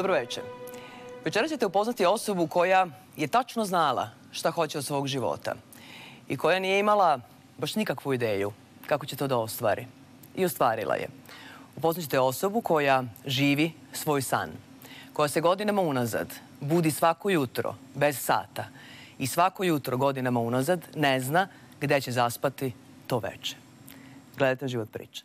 Dobro večer. Večera ćete upoznati osobu koja je tačno znala šta hoće od svog života i koja nije imala baš nikakvu ideju kako će to da ostvari. I ostvarila je. Upoznat ćete osobu koja živi svoj san, koja se godinama unazad budi svako jutro bez sata i svako jutro godinama unazad ne zna gde će zaspati to veče. Gledajte Život priče.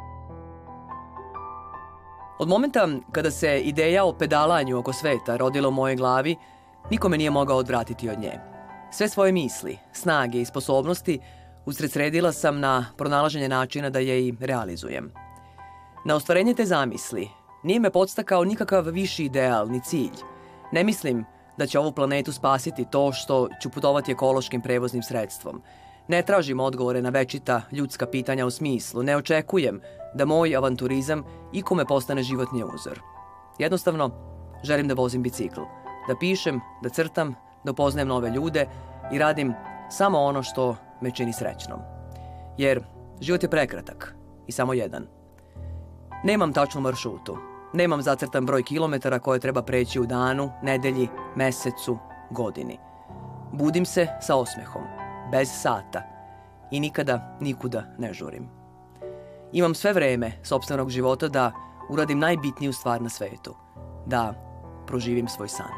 Od momenta kada se ideja o pedalanju oko sveta rodila u mojoj glavi, nikome nije mogao odvratiti od nje. Sve svoje misli, snage i sposobnosti usredsredila sam na pronalaženje načina da je i realizujem. Na ostvarenje te zamisli nije me podstakao nikakav viši ideal ni cilj. Ne mislim da će ovu planetu spasiti to što ću putovati ekološkim prevoznim sredstvom. Ne tražim odgovore na večita ljudska pitanja u smislu. Ne očekujem da moj avanturizam ikome postane životni uzor. Jednostavno, želim da vozim bicikl, da pišem, da crtam, da upoznajem nove ljude i radim samo ono što me čini srećnom. Jer život je prekratak i samo jedan. Nemam tačnu maršrutu, nemam zacrtan broj kilometara koje treba preći u danu, nedelji, mesecu, godini. Budim se sa osmehom, bez sata i nikada nikuda ne žurim. Imam sve vreme sopstvenog života da uradim najbitniju stvar na svetu, da proživim svoj san.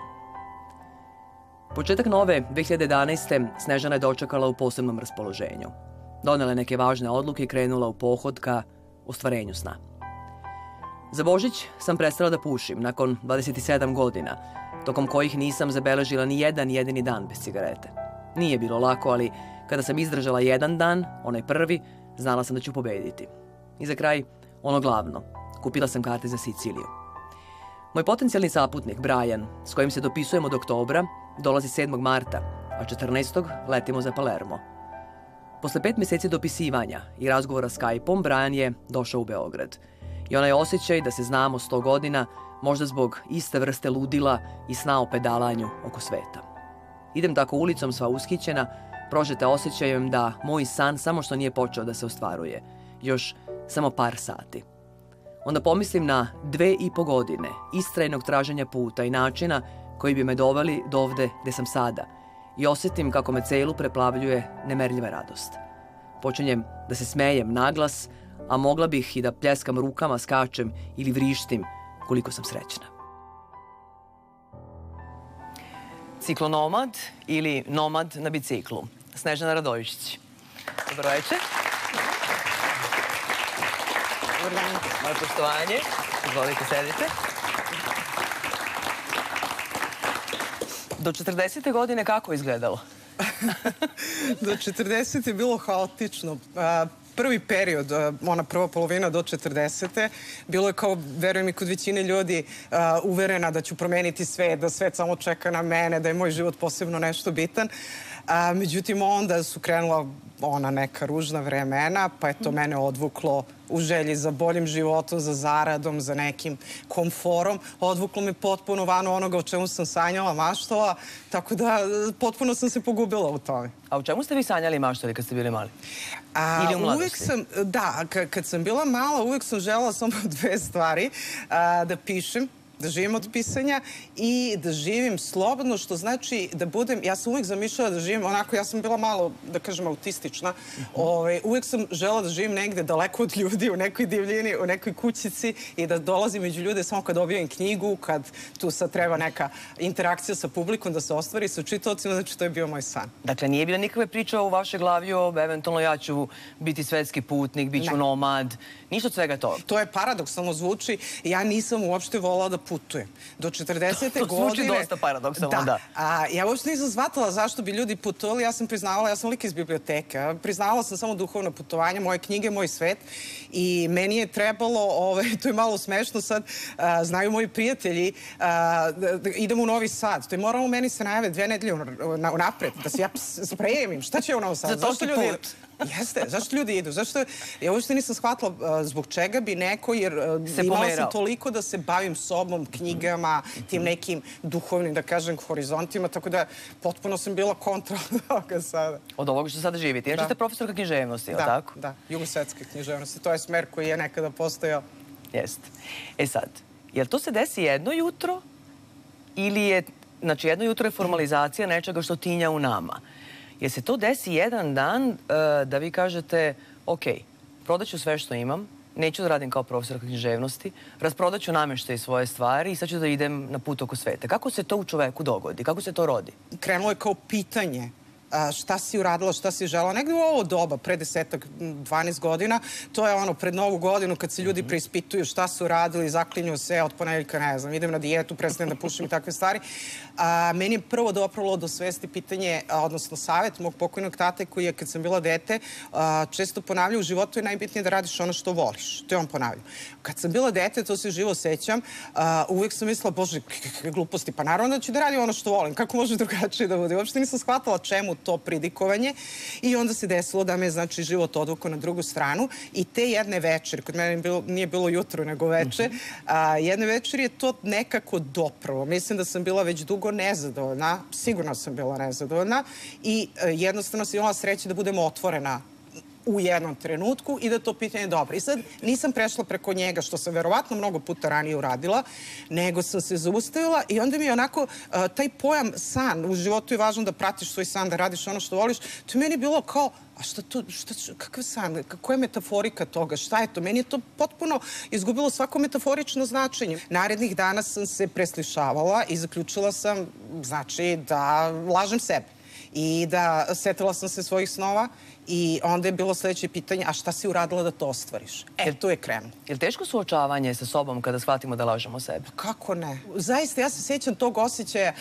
Početak nove 2011. Snežana je dočekala u posebnom raspoloženju. Donela je neke važne odluke i krenula u pohod ka ostvarenju sna. Za Božić sam prestala da pušim nakon 27 godina, tokom kojih nisam zabeležila ni jedan jedini dan bez cigarete. Nije bilo lako, ali kada sam izdržala jedan dan, onaj prvi, znala sam da ću pobediti. I za kraj, ono glavno, kupila sam karte za Siciliju. Moj potencijalni saputnik, Brian, s kojim se dopisujemo od oktobra, dolazi 7. marta, a 14. letimo za Palermo. Posle 5 meseci dopisivanja i razgovora Skype-om, Brian je došao u Beograd. I onaj osjećaj da se znamo 100 godina, možda zbog iste vrste ludila i sna o pedalanju oko sveta. Idem tako ulicom sva ushićena, prožeta osjećajem da moj san samo što nije počeo da se ostvaruje. Još samo par sati. Onda pomislim na 2,5 godine istrajnog traženja puta i načina koji bi me doveli do ovde gde sam sada i osjetim kako me celu preplavljuje nemerljiva radost. Počinjem da se smejem naglas, a mogla bih i da pljeskam rukama, skačem ili vrištim koliko sam srećna. Ciklonomad ili nomad na biciklu. Snežana Radojičić. Dobro večer. Dobar dan. Moje poštovanje. Izvolite, sedite. Do 40. godine kako je izgledalo? Do 40. je bilo haotično. Prvi period, ona prva polovina do 40. bilo je kao, verujem i kod većine ljudi, uverena da ću promeniti svet, da svet samo čeka na mene, da je moj život posebno nešto bitan. Međutim, onda su krenula ona neka ružna vremena, pa je to mene odvuklo u želji za boljim životom, za zaradom, za nekim komforom. Odvuklo me potpuno van onoga o čemu sam sanjala, maštala, tako da potpuno sam se pogubila u tome. A u čemu ste vi sanjali i maštali kad ste bili mali? Ili u mladosti? Da, kad sam bila mala, uvek sam želela samo 2 stvari. Da pišem, da živim od pisanja i da živim slobodno, što znači da budem, ja sam uvijek zamišljala da živim onako, ja sam bila malo, da kažem, autistična, uvijek sam želela da živim negde daleko od ljudi, u nekoj divljini, u nekoj kućici i da dolazim među ljude samo kad objavim knjigu, kad tu sad treba neka interakcija sa publikom da se ostvari, sa čitaocima, znači to je bio moj san. Dakle, nije bila nikakve priče u vašoj glavi o eventualno ja ću biti svetski putnik, bit ću nomad, ništa od svega toga? To je paradoksalno zvuči, ja nisam uopšte volala da putujem. Do 40. godine... To zvuči dosta paradoksalno, da. Ja uopšte nisam shvatala zašto bi ljudi putovali. Ja sam priznavala, ja sam lik iz biblioteke. Priznavala sam samo duhovno putovanje, moje knjige, moj svet. I meni je trebalo, to je malo smešno sad, znaju moji prijatelji, idem u Novi Sad. To je moralo meni se najave 2 nedelje napred, da se ja spremim. Šta će u Novi Sad? Za toki put. Jeste, zašto ljudi idu? Zašto, ja uopšte nisam shvatila zbog čega bi neko, jer imala sam toliko da se bavim sobom, knjigama, tim nekim duhovnim, da kažem, horizontima, tako da potpuno sam bila kontra od ovoga sada. Od ovoga što sada živite. Inače ste profesorka književnosti, ili tako? Da, jugosvetske književnosti. To je smer koji je nekada postojao. Jeste. E sad, Jel to se desi jedno jutro ili je, znači jedno jutro je formalizacija nečega što tinja u nama? Jer se to desi jedan dan da vi kažete, ok, prodaću sve što imam, neću da radim kao profesor književnosti, rasprodaću namještaj svoje stvari i sad ću da idem na put oko sveta. Kako se to u čoveku dogodi? Kako se to rodi? Krenulo je kao pitanje šta si uradila, šta si žela. Negdje u ovo doba, pre 10-12 godina, to je ono, pred Novu godinu, kad se ljudi preispituju šta su radili, zaklinju se od ponedeljka, ne znam, idem na dijetu, prestanem da pušim i takve stvari. Meni je prvo dopralo do svesti pitanje, odnosno savjet mog pokojnog tate, koji je, kad sam bila dete, često ponavljao, u životu je najbitnije da radiš ono što voliš. To je on ponavljao. Kad sam bila dete, to se živo sećam, uvijek sam mislila, bože, kakve gluposti, pa naravno da ću da radim ono što volim, kako može drugačije da bude. Uopšte nisam shvatala čemu to pridikovanje i onda se desilo da me, znači, život odvukao na drugu stranu i te jedne večeri, kod mene nije bilo jutro nego večer, jedne večeri je to nekako dopravo. Mislim da sam bila već dugo nezadovoljna, sigurno sam bila nezadovoljna i jednostavno sam imala sreće da budem otvorena u jednom trenutku i da to pitanje je dobro. I sad nisam prešla preko njega, što sam verovatno mnogo puta ranije uradila, nego sam se zaustavila i onda mi je onako taj pojam san, u životu je važno da pratiš svoj san, da radiš ono što voliš, to je meni bilo kao, a šta to, kakav san, koja je metaforika toga, šta je to? Meni je to potpuno izgubilo svako metaforično značenje. Narednih dana sam se preslišavala i zaključila sam, znači, da lažem sebe i da setila sam se svojih snova i onda je bilo sljedeće pitanje, a šta si uradila da to ostvariš? Tu je krenuo. Je li teško suočavanje sa sobom kada shvatimo da lažemo sebe? Kako ne? Zaista, ja se sjećam tog osjećaja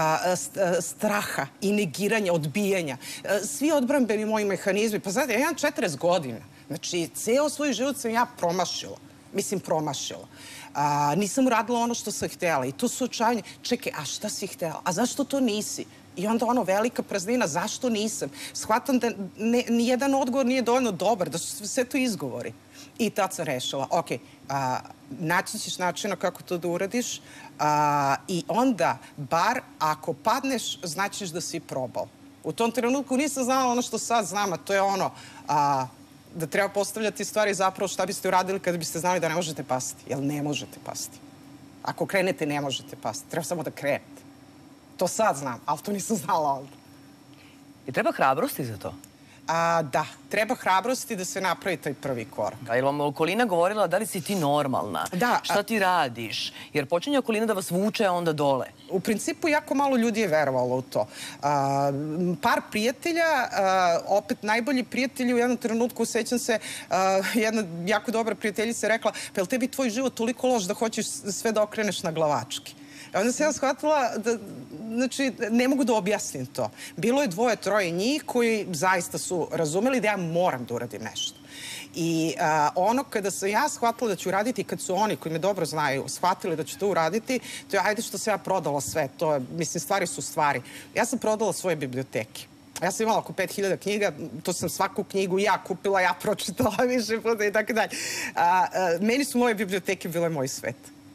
straha i negiranja, odbijanja. Svi odbrambeni moji mehanizmi, pa znate, ja imam 40 godina. Znači, ceo svoj život sam ja promašila. Mislim, promašila. Nisam uradila ono što sam htjela i to suočavanje. Čekaj, a šta si htjela? A zašto to nisi? I onda ono, velika praznina, zašto nisam? Shvatam da nijedan odgovor nije dovoljno dobar, da su sve to izgovori. I tad sam rešila, ok, naći ćeš načina kako to da uradiš i onda, bar ako padneš, značiš da si probao. U tom trenutku nisam znala ono što sad znam, a to je ono, da treba postavljati stvari zapravo šta biste uradili kada biste znali da ne možete pasti. Jer ne možete pasti. Ako krenete, ne možete pasti. Treba samo da krenete. To sad znam, ali to nisam znala ovdje. I treba hrabrosti za to? Da, treba hrabrosti da se napravi taj prvi korak. A je li vam okolina govorila da li si ti normalna? Da. Šta ti radiš? Jer počinje okolina da vas vuče onda dole. U principu, jako malo ljudi je verovalo u to. Par prijatelja, opet najbolji prijatelji u jednom trenutku, sećam se, jedna jako dobra prijateljica je rekla, pa je li tebi tvoj život toliko loš da hoćeš sve da okreneš na glavački? Onda sam ja shvatila da, znači, ne mogu da objasnim to. Bilo je 2-3 njih koji zaista su razumeli da ja moram da uradim nešto. I ono kada sam ja shvatila da ću uraditi, kad su oni koji me dobro znaju shvatili da ću to uraditi, to je ajde što sam ja prodala sve. To je, mislim, stvari su stvari. Ja sam prodala svoje biblioteke. Ja sam imala oko 5000 knjiga, to sam svaku knjigu ja kupila, ja pročitala više puta i tako dalje. Meni su moje biblioteke bile moj svet.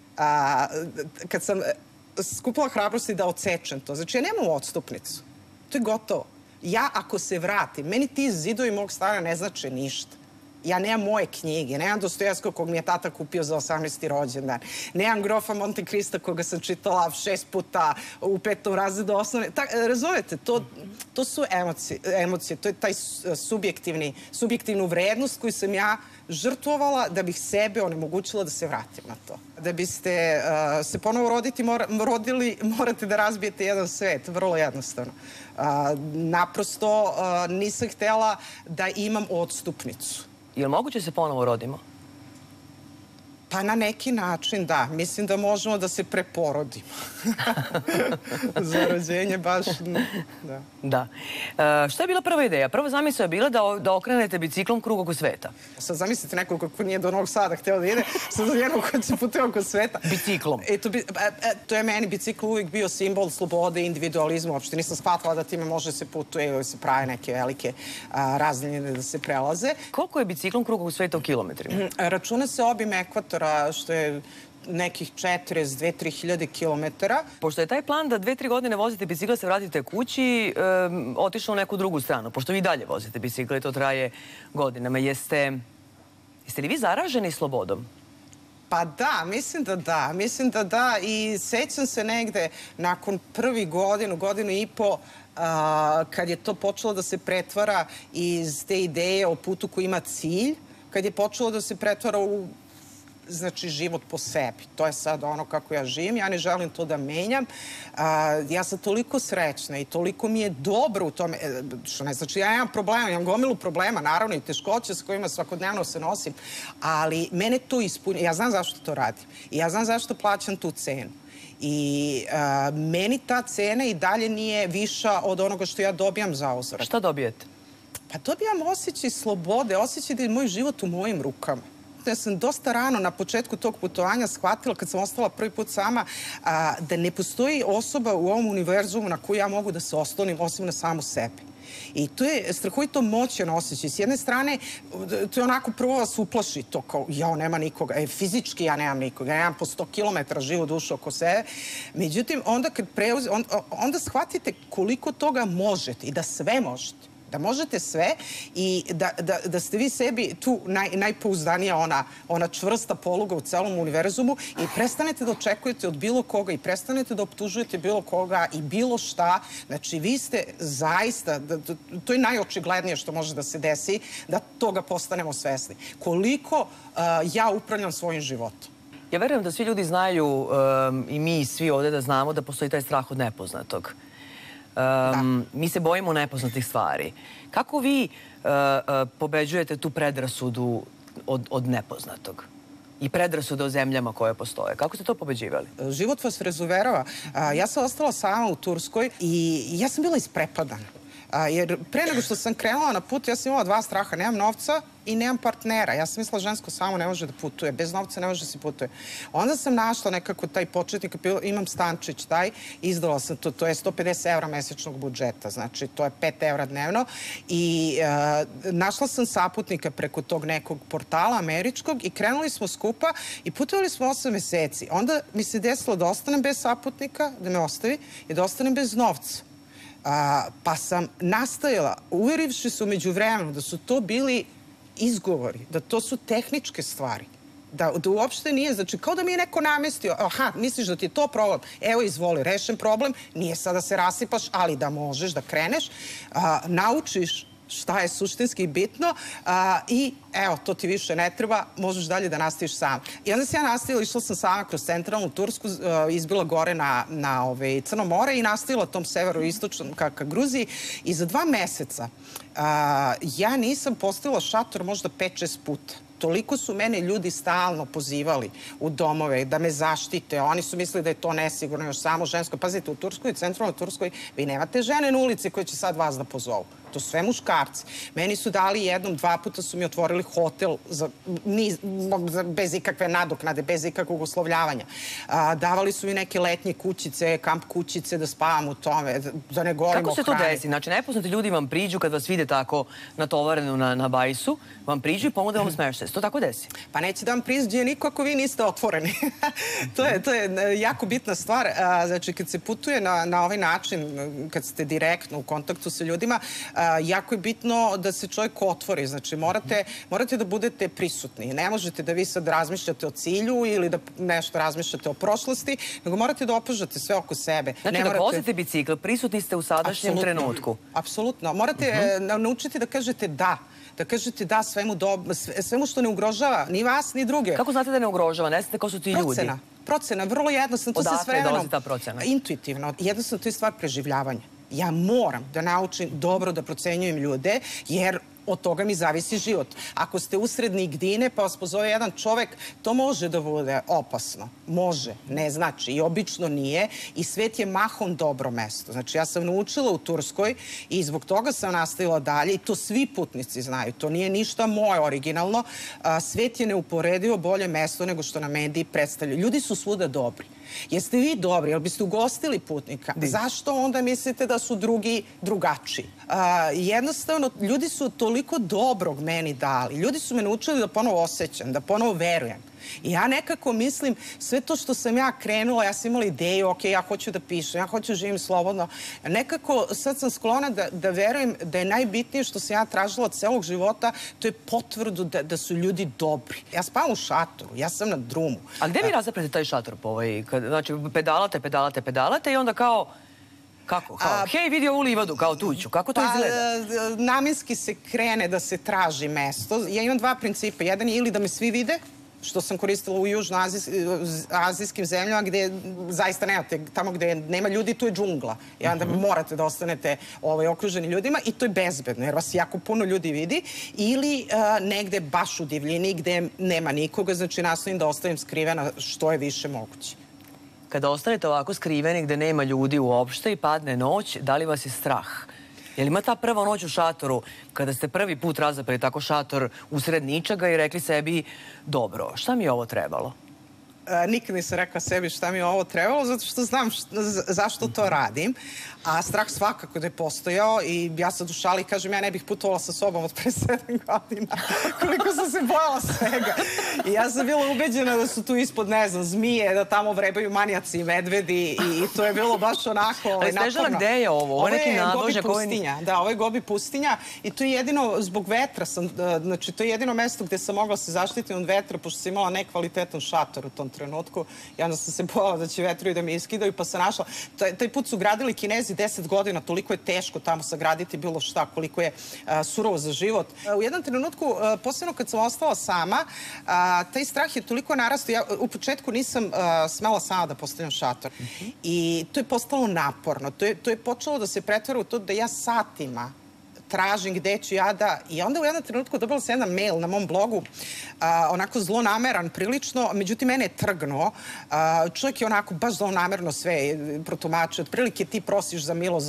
Kad sam skupila hrabrosti da odsečem to, znači ja nemam odstupnicu. To je gotovo. Ja ako se vratim, meni ti zidovi mog stana ne znače ništa. Ja nemam moje knjige, nemam Dostojevskog kog mi je tata kupio za 18. rođendan, nemam grofa Monte Krista koga sam čitala 6 puta u 5. razredu osnovne. Razumete, to su emocije, to je taj subjektivnu vrednost koju sam ja žrtvovala da bih sebe onemogućila da se vratim na to. Da biste se ponovo rodili, morate da razbijete jedan svet, vrlo jednostavno. Naprosto nisam htjela da imam odstupnicu. Je li moguće se ponovo rodimo? Pa na neki način, da. Mislim da možemo da se preporodimo. Za rođenje baš, da. Da. Šta je bila prva ideja? Prva zamisao je bila da okrenete biciklom krug oko sveta. Sad zamislite nekog ko nije do Novog Sada htio da ide, sad jednog ko će putuje oko sveta. Biciklom. To je meni bicikl uvijek bio simbol slobode, individualizma. Uopšte nisam shvatila da time može se putuje ili se prave neke velike razdaljine da se prelaze. Koliko je biciklom krug oko sveta u kilometrima? Računa se obim ekvatora, što je nekih 42-3 hiljade kilometara. Pošto je taj plan da 2-3 godine vozite bicikla, se vratite kući, otišlo u neku drugu stranu. Pošto vi dalje vozite bicikla i to traje godinama. Jeste li vi zaraženi slobodom? Pa da, mislim da da i sećam se negde nakon prvih godinu i po, kad je to počelo da se pretvara iz te ideje o putu koji ima cilj, kad je počelo da se pretvara u život po sebi. To je sad ono kako ja živim. Ja ne želim to da menjam. Ja sam toliko srećna i toliko mi je dobro u tome. Što ne znači, ja imam problema, imam gomilu problema, naravno i teškoće s kojima svakodnevno se nosim, ali mene to ispunja. Ja znam zašto to radim. I ja znam zašto plaćam tu cenu. I meni ta cena i dalje nije viša od onoga što ja dobijam za uzvrat. Šta dobijete? Pa dobijam osjećaj slobode, osjećaj da je moj život u mojim rukama. Ja sam dosta rano na početku tog putovanja shvatila, kad sam ostala prvi put sama, da ne postoji osoba u ovom univerzumu na koju ja mogu da se oslonim osim na samu sebe. I to je strahovito moćan osjećaj. S jedne strane, to je onako prvo vas uplaši to kao, jao, nema nikoga. Fizički ja nemam nikoga. Ja imam po 100 kilometara živu dušu oko sebe. Međutim, onda shvatite koliko toga možete i da sve možete. Da možete sve i da ste vi sebi tu najpouzdanija ona čvrsta poluga u celom univerzumu i prestanete da očekujete od bilo koga i prestanete da optužujete bilo koga i bilo šta. Znači, vi ste zaista, to je najočiglednije što može da se desi, da toga postanemo svesni. Koliko ja upravljam svojim životom. Ja verujem da svi ljudi znaju i mi svi ovde da znamo da postoji taj strah od nepoznatog. Mi se bojimo nepoznatih stvari. Kako vi pobeđujete tu predrasudu od nepoznatog i predrasude o zemljama koje postoje? Kako ste to pobeđivali? Život vas razuverava. Ja sam ostala sama u Turskoj i ja sam bila isprepadana. Jer pre nego što sam krenula na put, ja sam imala dva straha. Nemam novca i nemam partnera. Ja sam mislila žensko samo ne može da putuje. Bez novca ne može da se putuje. Onda sam našla nekako taj početnik, imam stančić taj, izdala sam to, to je 150 evra mesečnog budžeta, znači to je 5 evra dnevno i našla sam saputnika preko tog nekog portala američkog i krenuli smo skupa i putovali smo 8 meseci. Onda mi se desilo da ostanem bez saputnika, da me ostavi i da ostanem bez novca. Pa sam nastajala, uverivši se umeđu vremenu da su to bili izgovori, da to su tehničke stvari, da uopšte nije, znači kao da mi je neko namestio, aha, misliš da ti je to problem, evo izvoli, rešen problem, nije sad da se rasipaš, ali da možeš, da kreneš, naučiš šta je suštinski bitno i evo, to ti više ne treba, možeš dalje da nastaviš sam. I onda sam ja nastavila, išla sam sama kroz centralnu Tursku, izbila gore na Crno more i nastavila tom severoistočnom ka Gruziji i za 2 meseca ja nisam postavila šator možda 5-6 puta. Toliko su mene ljudi stalno pozivali u domove da me zaštite. Oni su mislili da je to nesigurno, još samo žensko. Pazite, u Turskoj, centralnoj Turskoj, vi nemate žene na ulici koje će sad vas da pozovu. To su sve muškarci. Meni su dali 1-2 puta su mi otvorili hotel bez ikakve nadoknade, bez ikakvog uslovljavanja. Davali su mi neke letnje kućice, kamp kućice da spavam u tome, da ne govorimo o hrani. Kako se to desi? Znači, nepoznati ljudi vam priđu kad vas vide tako natovarenu na bajsu, vam priđu i ponude vam smeštaj. Se to tako desi? Pa neće da vam priđe niko ako vi niste otvoreni. To je jako bitna stvar. Znači, kad se putuje na ovaj način, kad ste direktno u kontaktu sa ljudima, jako je bitno da se čovjek otvori. Znači, morate da budete prisutni. Ne možete da vi sad razmišljate o cilju ili da nešto razmišljate o prošlosti, nego morate da opažate sve oko sebe. Znači, dok vozite bicikl, prisutni ste u sadašnjem trenutku. Apsolutno. Morate naučiti da kažete da. Da kažete da svemu što ne ugrožava ni vas, ni druge. Kako znate da ne ugrožava? Ne znate ko su ti ljudi? Procena, vrlo jednostavno. Odakle dolazi ta procena? Intuitivno. Jednostavno, to je stvar preživljavanja. Ja moram da naučim dobro da procenjujem ljude, jer od toga mi zavisi život. Ako ste usred nigdine pa vas pozove jedan čovek, to može da bude opasno. Može, ne znači. I obično nije. I svet je mahom dobro mesto. Znači, ja sam naučila u Turskoj i zbog toga sam nastavila dalje i to svi putnici znaju. To nije ništa moje originalno. Svet je neuporedivo bolje mesto nego što na mediji predstavljaju. Ljudi su svuda dobri. Jeste vi dobri, jel biste ugostili putnika? Zašto onda mislite da su drugi drugačiji? Jednostavno, ljudi su toliko dobrog meni dali. Ljudi su me naučili da ponovo osjećam, da ponovo verujem. I ja nekako mislim, sve to što sam ja krenula, ja sam imala ideju, ok, ja hoću da pišem, ja hoću da živim slobodno. Nekako sad sam sklona da verujem da je najbitnije što sam ja tražila od celog života, to je potvrdu da su ljudi dobri. Ja spavam u šatoru, ja sam na drumu. A gde vi razaprete taj šator po ovoj? Znači, pedalate i onda kao... Kako? Hej, vidi ovu livadu, kao tuću. Kako to izgleda? Namenski se krene da se traži mesto. Ja imam dva principa. Jedan je ili da me svi vide, što sam koristila u južnoazijskim zemljama gde zaista nemate, tamo gde nema ljudi, tu je džungla. I onda morate da ostanete okruženi ljudima i to je bezbedno, jer vas jako puno ljudi vidi. Ili negde baš u divljini gde nema nikoga, znači nastojim da ostavim skrivena što je više moguće. Kada ostanete ovako skriveni gde nema ljudi uopšte i padne noć, da li vas je strah? Je li ima ta prva noć u šatoru, kada ste prvi put razaprali tako šator usred ničega i rekli sebi, dobro, šta mi je ovo trebalo? Nikad nisam rekla sebi šta mi je ovo trebalo, zato što znam zašto to radim. A strah svakako da je postojao i ja sad u šali kažem, ja ne bih putovala sa sobom od pre 7 godina. Koliko sam se bojala svega. I ja sam bila ubeđena da su tu ispod, ne znam, zmije, da tamo vrebaju manijaci i medvedi i to je bilo baš onako naporno. Ali Snežana, gde je ovo? Ovo je neki nadvožnjak? Gobi pustinja. Da, ovo je Gobi pustinja i to je jedino zbog vetra. Znači, to je jedino mesto gde sam mogla se zaštiti od vetra, pošto sam imala nekvalitetan šator u tom trenutku. I onda sam se bojala da će vetrovi da mi iskidaju, pa sam našla. Taj put su gradili Kinezi 10 godina, toliko je teško tamo sagraditi bilo šta, koliko je surovo za život. U jednom trenutku, posebno kad sam ostala sama, taj strah je toliko narastao. Ja u početku nisam smela sama da postavljam šator. I to je postalo naporno. To je počelo da se pretvara u to da ja satima tražim gde ću ja da... I onda u jednom trenutku dobila sam jedan mail na mom blogu, onako zlonameran prilično, međutim mene je trgnuo. Čovjek je onako baš zlonamerno sve protumačio. Otprilike ti prosiš za milost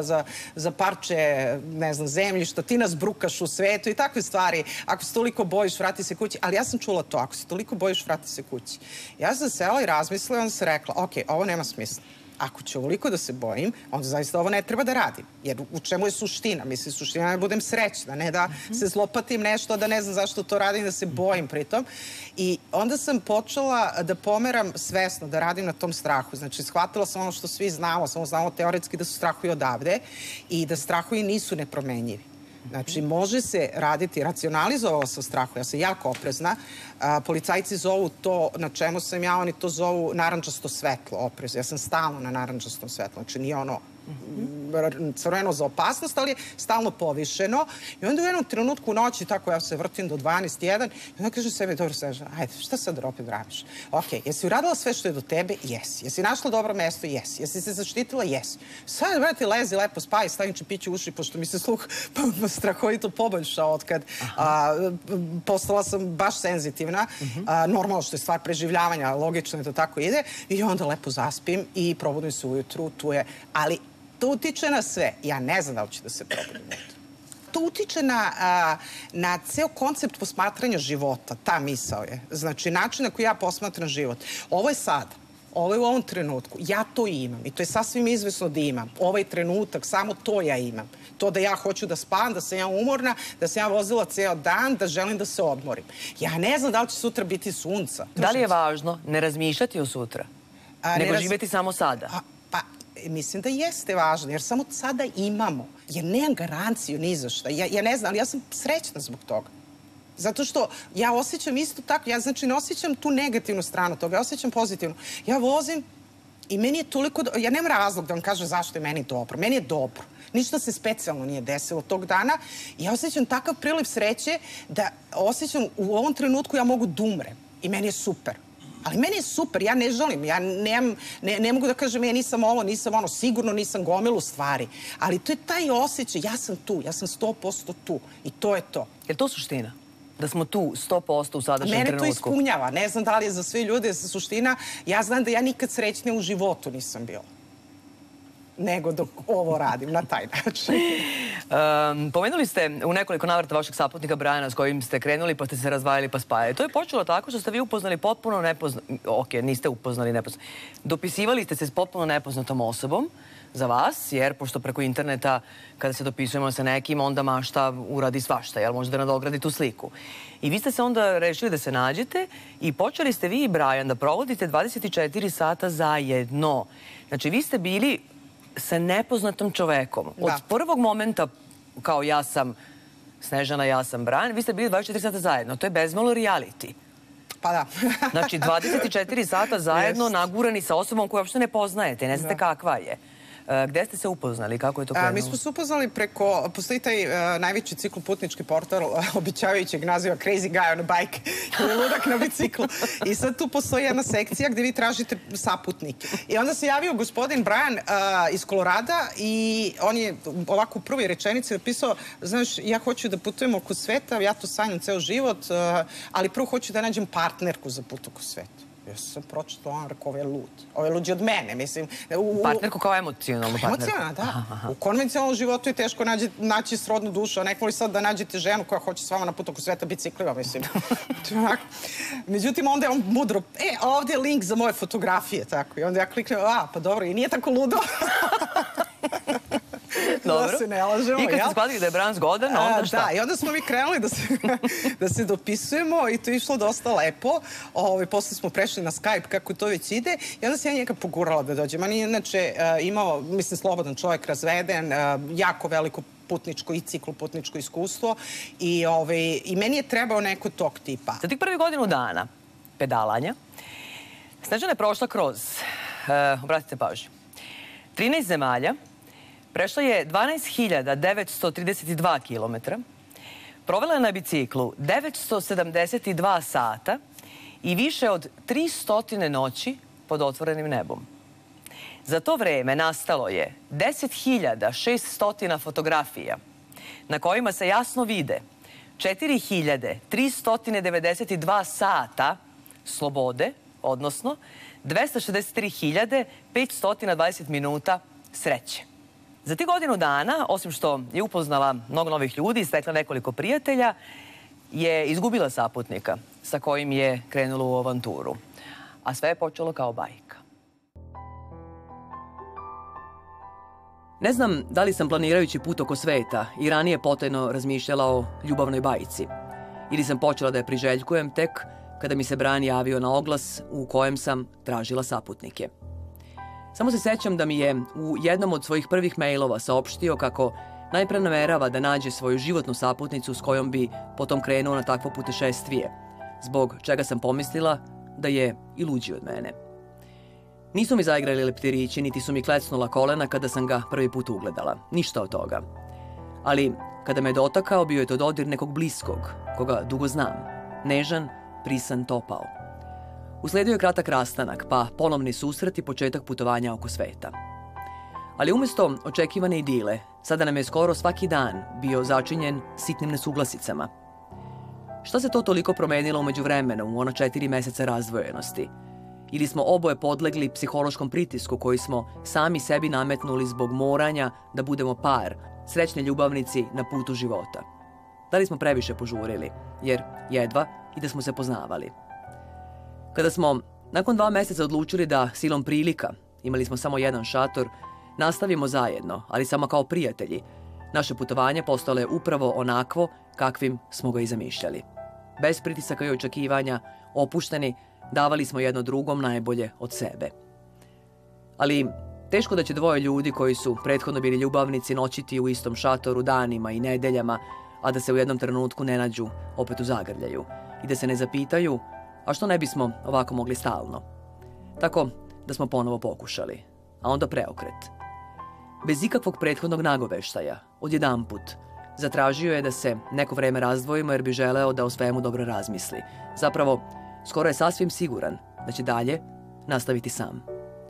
za parče, ne znam, zemljišta, ti nas brukaš u svetu i takve stvari. Ako se toliko bojiš, vrati se kući. Ali ja sam čula to, ako se toliko bojiš, vrati se kući. Ja sam sela i razmislila i onda sam rekla, ok, ovo nema smisla. Ako ću ovoliko da se bojim, onda zaista ovo ne treba da radim. Jer u čemu je suština? Mislim, suština da budem srećna, ne da se zlopatim nešto, da ne znam zašto to radim, da se bojim pritom. I onda sam počela da pomeram svesno, da radim na tom strahu. Znači, shvatila sam ono što svi znamo, samo znamo teoretski da su strahovi odavde i da strahovi nisu nepromenjivi. Znači, može se raditi, racionalizovala sam strahu, ja sam jako oprezna. Policajci zovu to na čemu sam ja, oni to zovu narandžasto svetlo, oprez. Ja sam stalno na narandžastom svetlu, znači nije ono crveno za opasnost, ali je stalno povišeno. I onda u jednom trenutku u noći, tako ja se vrtim do 12:01, i onda kažem sebi, dobro Snežana, ajde, šta sad opet radiš? Ok, jesi uradila sve što je do tebe? Jesi. Jesi našla dobro mesto? Jesi. Jesi se zaštitila? Jesi. Sad, brate, lezi, lepo spavaj, stavim čepić u uši, pošto mi se sluh strahovito poboljšao od kad postala sam baš senzitivna. Normalno što je stvar preživljavanja, logično je da tako ide. I onda lepo zaspim i probudim se ujutru, tu je, ali to utiče na sve. Ja ne znam da li ću da se probudim ujutru. To utiče na ceo koncept posmatranja života, ta misao je. Znači, način na koji ja posmatram život. Ovo je sada. Ovo je u ovom trenutku. Ja to imam i to je sasvim izvesno da imam. Ovaj trenutak, samo to ja imam. To da ja hoću da spavam, da sam ja umorna, da sam ja vozila ceo dan, da želim da se odmorim. Ja ne znam da li će sutra biti sunca. Da li je važno ne razmišljati o sutra, nego živjeti samo sada? Pa, mislim da jeste važno, jer samo sada imamo. Jer nemam garanciju ni za šta. Ja ne znam, ali ja sam srećna zbog toga. Zato što ja osjećam isto tako, ja znači ne osjećam tu negativnu stranu toga, ja osjećam pozitivnu. Ja vozim i meni je toliko, ja nemam razlog da vam kažem zašto je meni dobro. Meni je dobro. Ništa se specijalno nije desilo tog dana i ja osjećam takav priliv sreće da osjećam u ovom trenutku ja mogu da umrem i meni je super. Ali meni je super, ja ne želim, ja ne mogu da kažem ja nisam ovo, nisam ono, sigurno nisam gomilu stvari. Ali to je taj osjećaj, ja sam tu, ja sam 100% tu i to je to. Je li to suština? Da smo tu 100% u sadašnjem trenutku? Mene to ispunjava. Ne znam da li je za sve ljude suština. Ja znam da ja nikad srećnija u životu nisam bila. nego dok ovo radim na taj način. Pomenuli ste u nekoliko navrata vašeg saputnika Brajana s kojim ste krenuli pa ste se razdvajali pa spajali. To je počelo tako što ste vi upoznali potpuno niste upoznali nepoznati. Dopisivali ste se s potpuno nepoznatom osobom za vas, jer pošto preko interneta kada se dopisujemo sa nekim, onda mašta uradi svašta, jel može da nadogradi tu sliku. I vi ste se onda rešili da se nađete i počeli ste vi i Brajan da provodite 24 sata zajedno. Znači, vi ste bili sa nepoznatom čovekom. Od prvog momenta, kao ja sam Snežana, ja sam Brajan, vi ste bili 24 sata zajedno. To je bezmalo reality. Pa da. Znači, 24 sata zajedno nagurani sa osobom koju uopšte ne poznajete, ne znate kakva je. Gde ste se upoznali? Kako je to krenulo? Mi smo se upoznali preko, postoji taj najveći cikloputnički portal običavajućeg naziva Crazy Guy on a Bike ili ludak na biciklu. I sad tu postoji jedna sekcija gde vi tražite saputnike. I onda se javio gospodin Brajan iz Kolorada i on je ovako u prvoj rečenici napisao, znaš, ja hoću da putujem oko sveta, ja to sanjam ceo život, ali prvo hoću da nađem partnerku za put oko sveta. Ja sam pročitao, on rekao, ovo je lud. Ovo je luđi od mene, mislim. Partnerku kao emocionalnu partnerku? Emocionalna, da. U konvencionalnom životu je teško naći srodnu dušu, a neko li sad da nađete ženu koja hoće s vama na put oko sveta biciklima, mislim. Međutim, onda je on mudro, ovdje je link za moje fotografije, tako. I onda ja kliknem, pa dobro, i nije tako ludo. Da se ne lažemo. I kad ste shvatili da je Brajan zgodan, onda šta? Da, i onda smo mi krenuli da se dopisujemo i to je išlo dosta lepo. Posle smo prešli na Skype, kako to već ide. I onda se ja njega pogurala da dođem. On je inače imao, mislim, slobodan čovjek, razveden, jako veliko putničko i cikloputničko iskustvo. I meni je trebao neko tog tipa. Za tih prvi godinu dana pedalanja, Snežana je prošla kroz, obratite pažnju, 13 zemalja, prešla je 12.932 kilometra, provela je na biciklu 972 sata i više od 300 noći pod otvorenim nebom. Za to vreme nastalo je 10.600 fotografija na kojima se jasno vide 4.392 sata slobode, odnosno 263.520 minuta sreće. Za ti godinu dana, osim što je upoznala mnogo novih ljudi i stekla nekoliko prijatelja, je izgubila saputnika sa kojim je krenula u avanturu. A sve je počelo kao bajka. Ne znam da li sam planirajući put oko sveta i ranije potajno razmišljala o ljubavnoj bajci. Ili sam počela da je priželjkujem tek kada mi se Brajan javio na oglas u kojem sam tražila saputnike. Samo se sećam da mi je u jednom od svojih prvih mailova saopštio kako najpre namerava da nađe svoju životnu saputnicu s kojom bi potom krenuo na takvo putešestvije, zbog čega sam pomislila da je i luđi od mene. Nisu mi zaigrali leptirići, niti su mi klecnula kolena kada sam ga prvi put ugledala. Ništa od toga. Ali kada me dotakao, bio je to dodir nekog bliskog, koga dugo znam. Nežan, prisan, topao. Usledio je kratak rastanak, pa ponovni susret i početak putovanja oko sveta. Ali umjesto očekivane idile, sada nam je skoro svaki dan bio začinjen sitnim nesuglasicama. Šta se to toliko promenilo umeđu vremena u ona 4 meseca razdvojenosti? Ili smo oboje podlegli psihološkom pritisku koji smo sami sebi nametnuli zbog moranja da budemo par, srećni ljubavnici na putu života? Da li smo previše požurili, jer jedva i da smo se poznavali? Kada smo nakon 2 meseca odlučili da silom prilika, imali smo samo jedan šator, nastavimo zajedno, ali samo kao prijatelji, naše putovanje postalo je upravo onakvo kakvim smo ga i zamišljali. Bez pritisaka i očekivanja, opušteni, davali smo jedno drugom najbolje od sebe. Ali teško da će dvoje ljudi koji su prethodno bili ljubavnici noćiti u istom šatoru danima i nedeljama, a da se u jednom trenutku ne nađu opet u zagrljaju i da se ne zapitaju, a što ne bismo ovako mogli stalno. Tako da smo ponovo pokušali, a onda preokret. Bez ikakvog prethodnog nagoveštaja, odjedanput, zatražio je da se neko vreme razdvojimo jer bi želeo da o svemu dobro razmisli. Zapravo, skoro je sasvim siguran da će dalje nastaviti sam.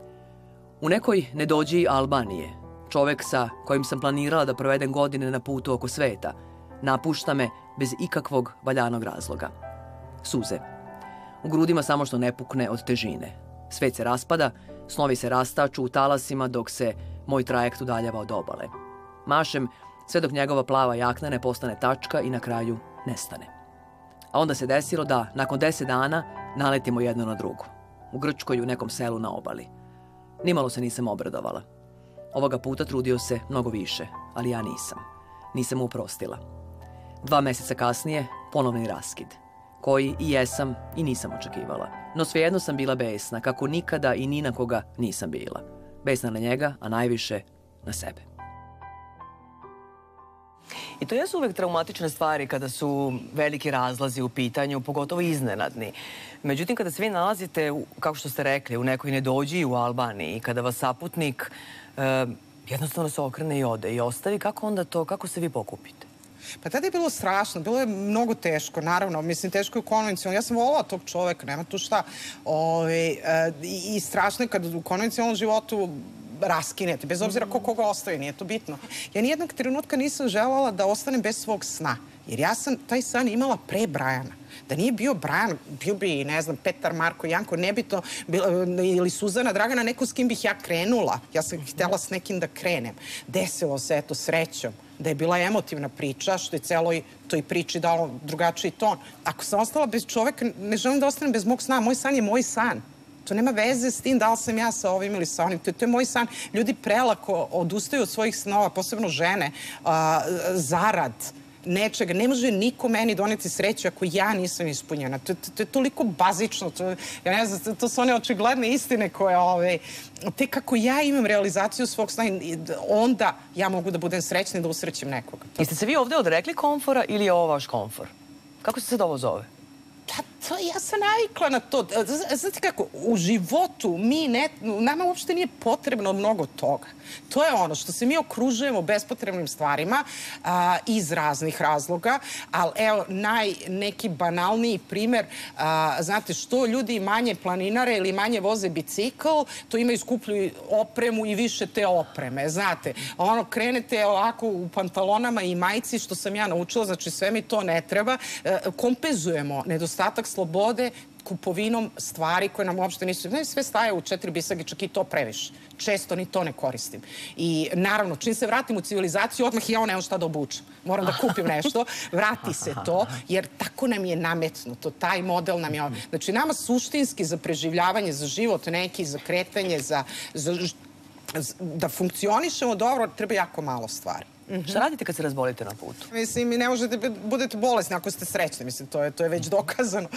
U nekoj nedođiji Albanije, čovek sa kojim sam planirala da provedem godine na putu oko sveta, napušta me bez ikakvog valjanog razloga. Suze. U grudima samo što ne pukne od težine. Svet se raspada, snovi se rastaču u talasima dok se moj trajekt udaljava od obale. Mašem sve dok njegova plava jakna ne postane tačka i na kraju nestane. A onda se desilo da, nakon 10 dana, naletimo jedno na drugo. U Grčkoj, u nekom selu na obali. Nimalo se nisam obradovala. Ovoga puta trudio se mnogo više, ali ja nisam. Nisam mu oprostila. 2 meseca kasnije, ponovni raskid, koji i jesam i nisam očekivala. No svejedno sam bila besna, kako nikada i ni na koga nisam bila. Besna na njega, a najviše na sebe. I to jesu uvek traumatične stvari kada su veliki razlazi u pitanju, pogotovo iznenadni. Međutim, kada se vi nalazite, kako što ste rekli, u nekoj nedođi u Albaniji, kada vas saputnik jednostavno se okrene i ode i ostavi, kako onda to, kako se vi pokupite? Pa tada je bilo strašno, bilo je mnogo teško, naravno, mislim, teško je konvencionalno. Ja sam volila tog čoveka, nema tu šta. I strašno je kad u konvencionalnom životu raskinete, bez obzira koga ostaje, nije to bitno. Ja nijednog trenutka nisam željela da ostanem bez svog sna, jer ja sam taj san imala pre Brajana. Da nije bio Brajan, bio bi, ne znam, Petar, Marko, Janko, nebitno, ili Suzana, Dragana, neko s kim bih ja krenula. Ja sam htjela s nekim da krenem. Desilo se, eto, srećom, da je bila emotivna priča, što je celoj toj priči dalo drugačiji ton. Ako sam ostala bez čoveka, ne želim da ostanem bez mog sna. Moj san je moj san. To nema veze s tim da li sam ja sa ovim ili sa onim. To je moj san. Ljudi prelako odustaju od svojih snova, posebno žene, zarad nečega. Ne može niko meni doneti sreću ako ja nisam ispunjena. To je toliko bazično. Ja ne znam, to su one očigledne istine koje, te kako ja imam realizaciju svog sna, onda ja mogu da budem srećna i da usrećem nekoga. Jeste se vi ovde odrekli komfora ili je ovo vaš komfor? Kako se sad ovo zove? Ja sam navikla na to. Znate kako, u životu nama uopšte nije potrebno mnogo toga. To je ono što se mi okružujemo bespotrebnim stvarima iz raznih razloga, ali evo, neki banalniji primer, znate, što ljudi manje planinare ili manje voze bicikl, to imaju skuplju opremu i više te opreme, znate. Krenete ovako u pantalonama i majici, što sam ja naučila, znači sve mi to ne treba, kompenzujemo nedostatak slobode kupovinom stvari koje nam uopšte nisu... Sve staje u 4 bisage, čak i to previše. Često ni to ne koristim. I naravno, čim se vratim u civilizaciju, odmah ja nemam šta da obučem. Moram da kupim nešto, vrati se to, jer tako nam je nametnuto. Taj model nam je... Znači, nama suštinski za preživljavanje, za život neki, za kretanje, da funkcionišemo dobro, treba jako malo stvari. Šta radite kad se razbolite na putu? Mislim, ne možete budete bolesni ako ste srećni. Mislim, to je već dokazano.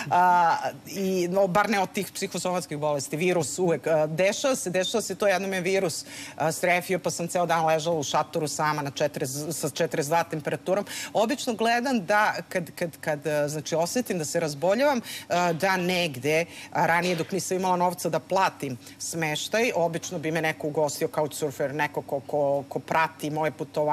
Bar ne od tih psihosomatskih bolesti. Virus uvek. Dešava se to. Jednom je virus strefio, pa sam ceo dan ležala u šatoru sama sa 42 temperaturom. Obično gledam da, kad osetim da se razboljavam, da negde, ranije dok nisam imala novca da platim smeštaj, obično bi me neko ugostio, couchsurfer, neko ko prati moje putovanje,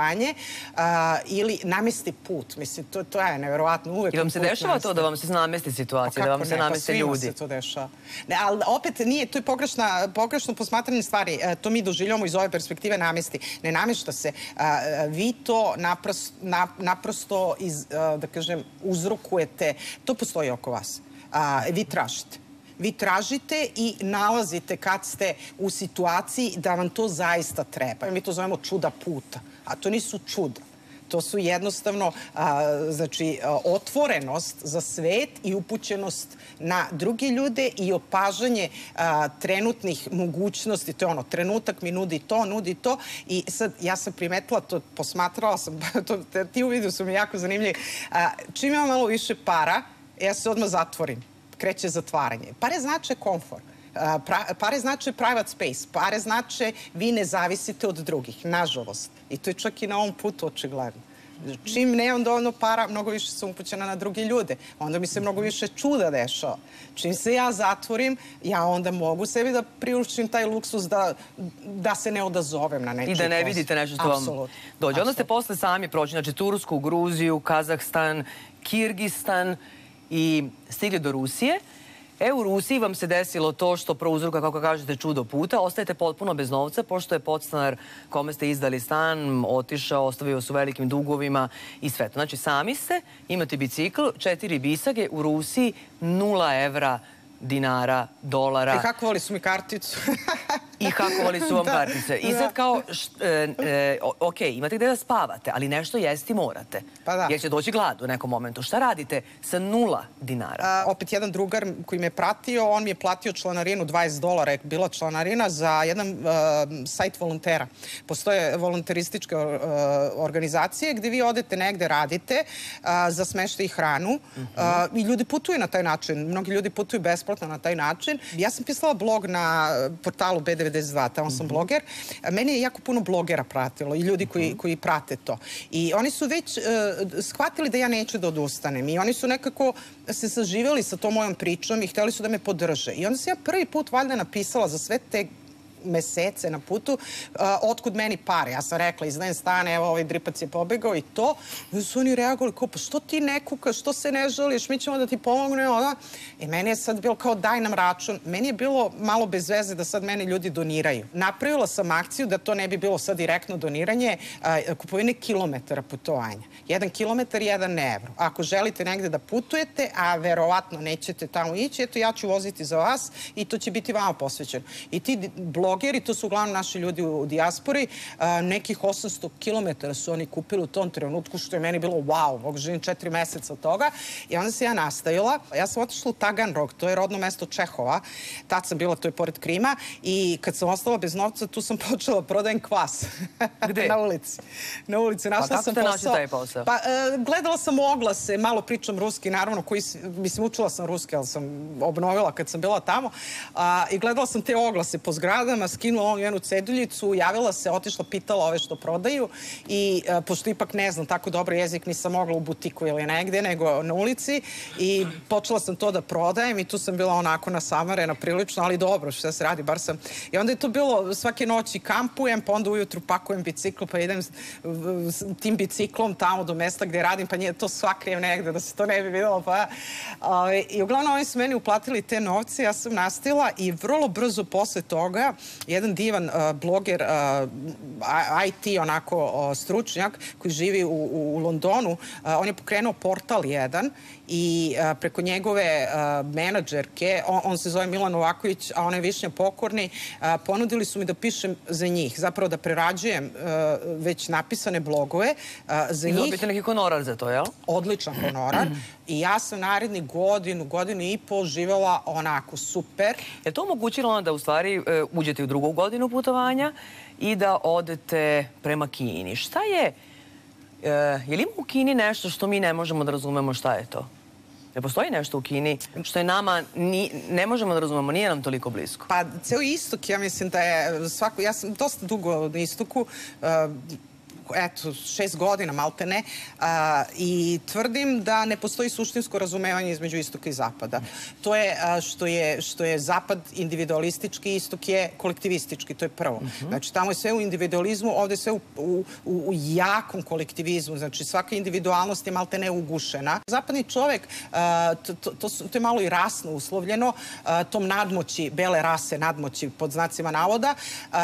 ili namesti put. Mislim, to je nevjerovatno uvek. I vam se dešava to da vam se namesti situacija, da vam se nameste ljudi? Svima se to dešava. Ali opet nije, to je pogrešno posmatranje stvari. To mi doživljamo iz ove perspektive namesti. Ne namešta se. Vi to naprosto, da kažem, uzrokujete. To postoji oko vas. Vi tražite. Vi tražite i nalazite kad ste u situaciji da vam to zaista treba. Mi to zovemo čuda puta. A to nisu čuda. To su jednostavno, znači, otvorenost za svet i upućenost na druge ljude i opažanje trenutnih mogućnosti. To je ono, trenutak mi nudi to. I sad, ja sam primetila to, posmatrala sam, ti u videu su mi jako zanimljivi. Čim imam malo više para, ja se odmah zatvorim. Kreće zatvaranje. Pare znače komfor. Pare znače private space. Pare znače vi ne zavisite od drugih, nažalost. I to je čak i na ovom putu očigledno. Čim nemam dovoljno para, mnogo više sam upućena na druge ljude. Onda mi se mnogo više čuda dešava. Čim se ja zatvorim, ja onda mogu sebi da priuštim taj luksus da se ne odazovem na nečiji I da ne vidite nešto što vam dođe. Onda ste posle sami proći, znači Tursku, Gruziju, Kazahstan, Kirgistan i stigli do Rusije. U Rusiji vam se desilo to što prouzroka, kako kažete, čudo puta. Ostajete potpuno bez novca, pošto je podstanar kome ste izdali stan, otišao, ostavio su velikim dugovima i sve to. Znači, sami ste, imate bicikl, 4 bisage, u Rusiji 0 evra, dinara, dolara. I kako voli su mi karticu? I hakovali su vam kartice. I sad kao, ok, imate gde da spavate, ali nešto jesti morate. Pa da. Jer će doći glad u nekom momentu. Šta radite sa 0 dinara? Opet jedan drugar koji me pratio, on mi je platio članarinu, $20 je bila članarina za jedan sajt volontera. Postoje volonterističke organizacije gde vi odete negde, radite za smeštaj i hranu i ljudi putuju na taj način. Mnogi ljudi putuju besplatno na taj način. Ja sam pisala blog na portalu B92, tamo sam bloger. Meni je jako puno blogera pratilo i ljudi koji prate to. I oni su već shvatili da ja neću da odustanem i oni su nekako se saživjeli sa tom mojom pričom i htjeli su da me podrže. I onda sam ja prvi put valjda napisala za sve te mesece na putu, otkud meni pare. Ja sam rekla, izdajem stan, evo ovaj dripac je pobegao i to. I su oni reagovali kao, pa što ti ne kukaš, što se ne žališ, mi ćemo da ti pomognemo. I meni je sad bilo kao, daj nam račun. Meni je bilo malo bez veze da sad meni ljudi doniraju. Napravila sam akciju da to ne bi bilo sad direktno doniranje, kupovine kilometara putovanja. 1 kilometar, 1 evro. Ako želite negde da putujete, a verovatno nećete tamo ići, eto ja ću voziti za vas i to će biti vama posvećeno. I ti blogeri, to su uglavnom naši ljudi u dijaspori, nekih 800 kilometara su oni kupili u tom trenutku, što je meni bilo wow, mogu živim 4 meseca od toga. I onda se ja nastavila. Ja sam otišla u Taganrog, to je rodno mesto Čehova. Tad sam bila, to je pored Krima. I kad sam ostala bez novca, tu sam počela prodajem kvas. Gde? Na ulici. Na ulici. Pa kako ste našli taj posao? Pa gledala sam oglase, malo pričam ruski, naravno, mislim, učila sam ruski, ali sam obnovila kad sam bila tamo. I gledala sam te oglase po zgradama, skinula jednu ceduljicu, javila se, otišla, pitala ove što prodaju i pošto ipak ne znam tako dobro jezik, nisam mogla u butiku ili negde, nego na ulici i počela sam to da prodajem i tu sam bila onako nasamarena prilično, ali dobro, što se radi, bar sam. I onda je to bilo svake noći kampujem, pa onda ujutru pakujem bicikl, pa idem tim biciklom tamo do mesta gde radim, pa nije to svakrijem negde, da se to ne bi videlo, pa. I uglavnom oni su meni uplatili te novce, ja sam nastavila i vrlo brzo posle toga jedan divan bloger, IT onako stručnjak koji živi u Londonu, on je pokrenuo portal jedan i preko njegove menadžerke, on se zove Milan Novaković, a on je Višnja Pokorni, ponudili su mi da pišem za njih, zapravo da prerađujem već napisane blogove za njih. Dobite neki honorar za to, jel? Odličan honorar. I ja sam naredni godinu i po živjela onako super. Je to omogućilo onda da u stvari uđete u drugu godinu putovanja i da odete prema Kini? Šta je? Je li ima u Kini nešto što mi ne možemo da razumemo šta je to? Ne postoji nešto u Kini što je nama, ne možemo da razumemo, nije nam toliko blisko? Pa, ceo istok, ja mislim da je svako, ja sam dosta dugo na istoku, eto, 6 godina, malte ne, i tvrdim da ne postoji suštinsko razumevanje između istoka i zapada. To je što je zapad individualistički, istok je kolektivistički, to je prvo. Znači, tamo je sve u individualizmu, ovde je sve u jakom kolektivizmu, znači svaka individualnost je malte ne ugušena. Zapadni čovek, to je malo i rasno uslovljeno, tom nadmoći, bele rase nadmoći, pod znacima navoda,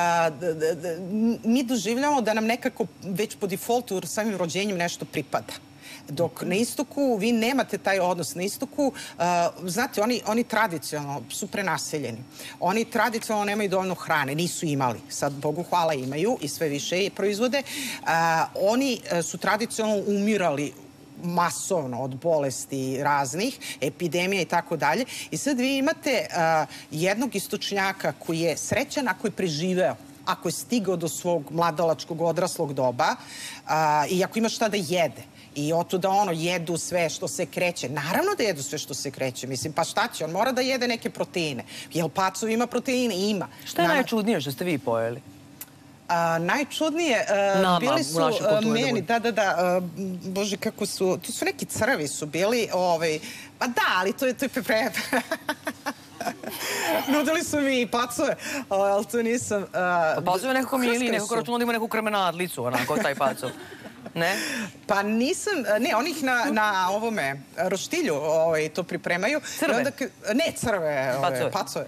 mi doživljamo da nam nekako već po defaultu samim rođenjem nešto pripada. Dok na istoku vi nemate taj odnos. Na istoku, znate, oni tradicionalno su prenaseljeni. Oni tradicionalno nemaju dovoljno hrane, nisu imali. Sad, Bogu hvala, imaju i sve više proizvode. Oni su tradicionalno umirali masovno od bolesti raznih, epidemija i tako dalje. I sad vi imate jednog istočnjaka koji je srećan ako je preživeo, ako je stigao do svog mladalačkog odraslog doba i ako ima šta da jede. I otuda jedu sve što se kreće. Naravno da jedu sve što se kreće. Mislim, pa šta će? On mora da jede neke proteine. Jel pacov ima proteine? Ima. Šta je najčudnije što ste vi pojeli? Najčudnije bili su meni, da, bože kako su, tu su neki crvi su bili, pa da, ali to je peprep. Nudili su mi i pacove, ali to nisam... Pa pacove nekako mi ili nekako računalo da ima neku kremenadlicu, onako, taj pacov. Ne? Pa nisam, ne, oni ih na ovome roštilju to pripremaju. Crve? Ne, crve, pacove.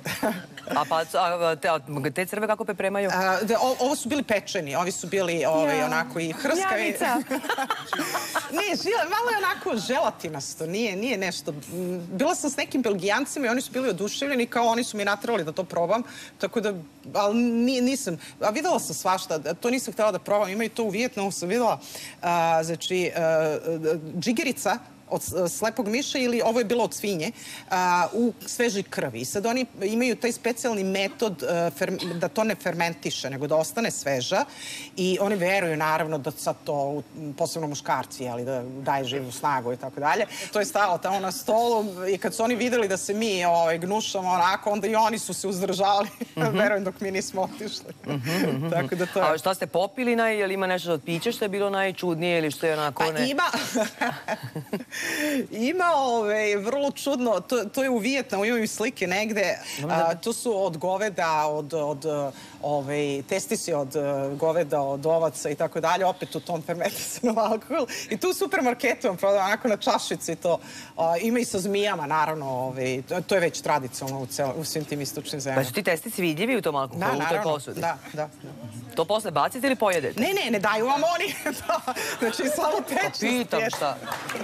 A te crve kako pripremaju? Ovo su bili pečeni, ovi su bili onako i hrskavi. Janica! Ne, malo je onako želatinasto, nije nešto. Bila sam s nekim Belgijancima i oni su bili oduševljeni, kao oni su mi natrali da to probam, tako da ali nisam. Videla sam svašta, to nisam htjela da probam. Imaju to u Vijetnamu, sam videla, znači, džigerica od slepog miša ili ovo je bilo od svinje, u svežoj krvi. I sad oni imaju taj specijalni metod da to ne fermentiše, nego da ostane sveža i oni veruju naravno da sad to, posebno muškarci, da daje živu snagu i tako dalje. To je stalo tamo na stolu i kad su oni videli da se mi gnušamo onako, onda i oni su se uzdržali, verujem, dok mi nismo otišli. Tako da to je... A šta ste popili, ili ima nešto od pića što je bilo najčudnije ili što je onako... Pa ima vrlo čudno, to je u Vijetnamu, imaju slike negde, to su od goveda, testisi od goveda, od ovaca i tako dalje, opet u tom fermentisanom alkoholu. I tu u supermarketu vam prodaju onako na čašici to. Ima i sa zmijama, naravno, to je već tradicionalno u svim tim istočnim zemljama. Pa su ti testici vidljivi u tom alkoholu, u toj posudi? Da. To posle bacite ili pojedete? Ne daju vam oni. Znači, samo tečnost. Pitam šta.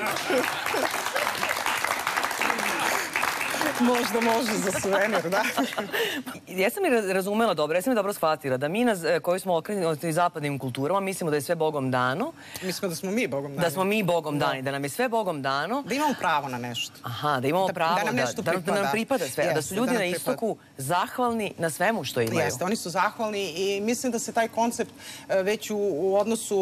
Možda može za suvenir, da. Jesam li razumela dobro, jesam li dobro shvatila da mi koji smo okrenuti zapadnim kulturama mislimo da je sve Bogom dano. Mislimo da smo mi Bogom dani. Da smo mi Bogom dani, da nam je sve Bogom dano. Da imamo pravo na nešto. Aha, da imamo pravo, da nam pripada sve. Da su ljudi na istoku zahvalni na svemu što imaju. Jeste, oni su zahvalni i mislim da se taj koncept već u odnosu,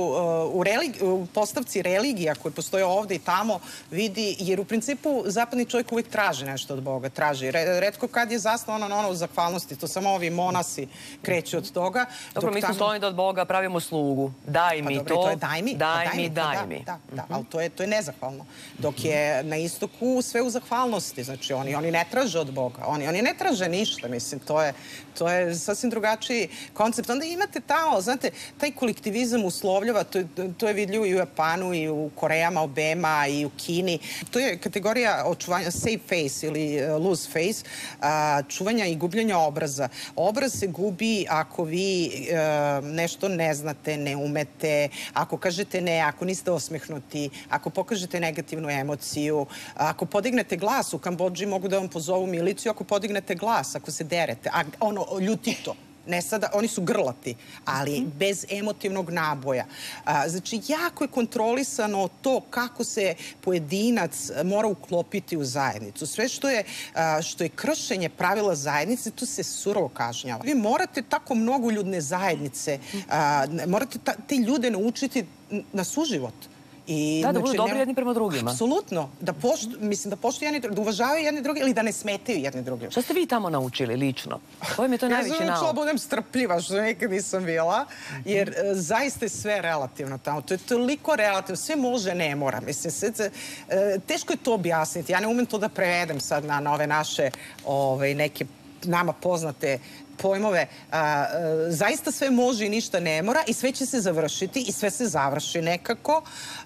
u postavci religija koje postoje ovde i tamo vidi, jer u principu zapadni čovjek uvijek traži nešto od Boga. Traži. Retko kad je zasnovano na ono u zahvalnosti. To samo ovi monasi kreću od toga. Dobro, mi smo skloni da od Boga pravimo slugu. Daj mi to, daj mi. Da, ali to je nezahvalno. Dok je na istoku sve u zahvalnosti. Znači, oni ne traže od Boga. Oni ne traže ništa, mislim. To je sasvim drugačiji koncept. Onda imate tamo, znate, taj kolektivizam uslovljava, to je vidljivo i u Japanu, i u Korejama, obema, i u Kini. To je kategorija očuvanja save face ili lose face, čuvanja i gubljenja obraza. Obraz se gubi ako vi nešto ne znate, ne umete, ako kažete ne, ako niste osmehnuti, ako pokažete negativnu emociju, ako podignete glas u Kambodži, mogu da vam pozovu miliciju, ako podignete glas, ako se derete, ljutito. Ne sada, oni su grlati, ali bez emotivnog naboja. Znači, jako je kontrolisano to kako se pojedinac mora uklopiti u zajednicu. Sve što je kršenje pravila zajednice, tu se surovo kažnjava. Vi morate tako mnogo ljudne zajednice, morate te ljude naučiti na suživot. Da budu dobri jedni prema drugima. Apsolutno. Da poštuju jedni drugi, da uvažavaju jedni drugi ili da ne smetaju jedni drugima. Šta ste vi tamo naučili lično? Koji mi je to najveći nauk? Ja sam naučila budem strpljiva, što nikad nisam bila, jer zaista je sve relativno tamo. To je toliko relativno. Sve može, ne mora. Mislim, teško je to objasniti. Ja ne umem to da prevedem sad na ove naše neke nama poznate pojmove. Zaista sve može i ništa ne mora i sve će se završiti i sve se završi nekako.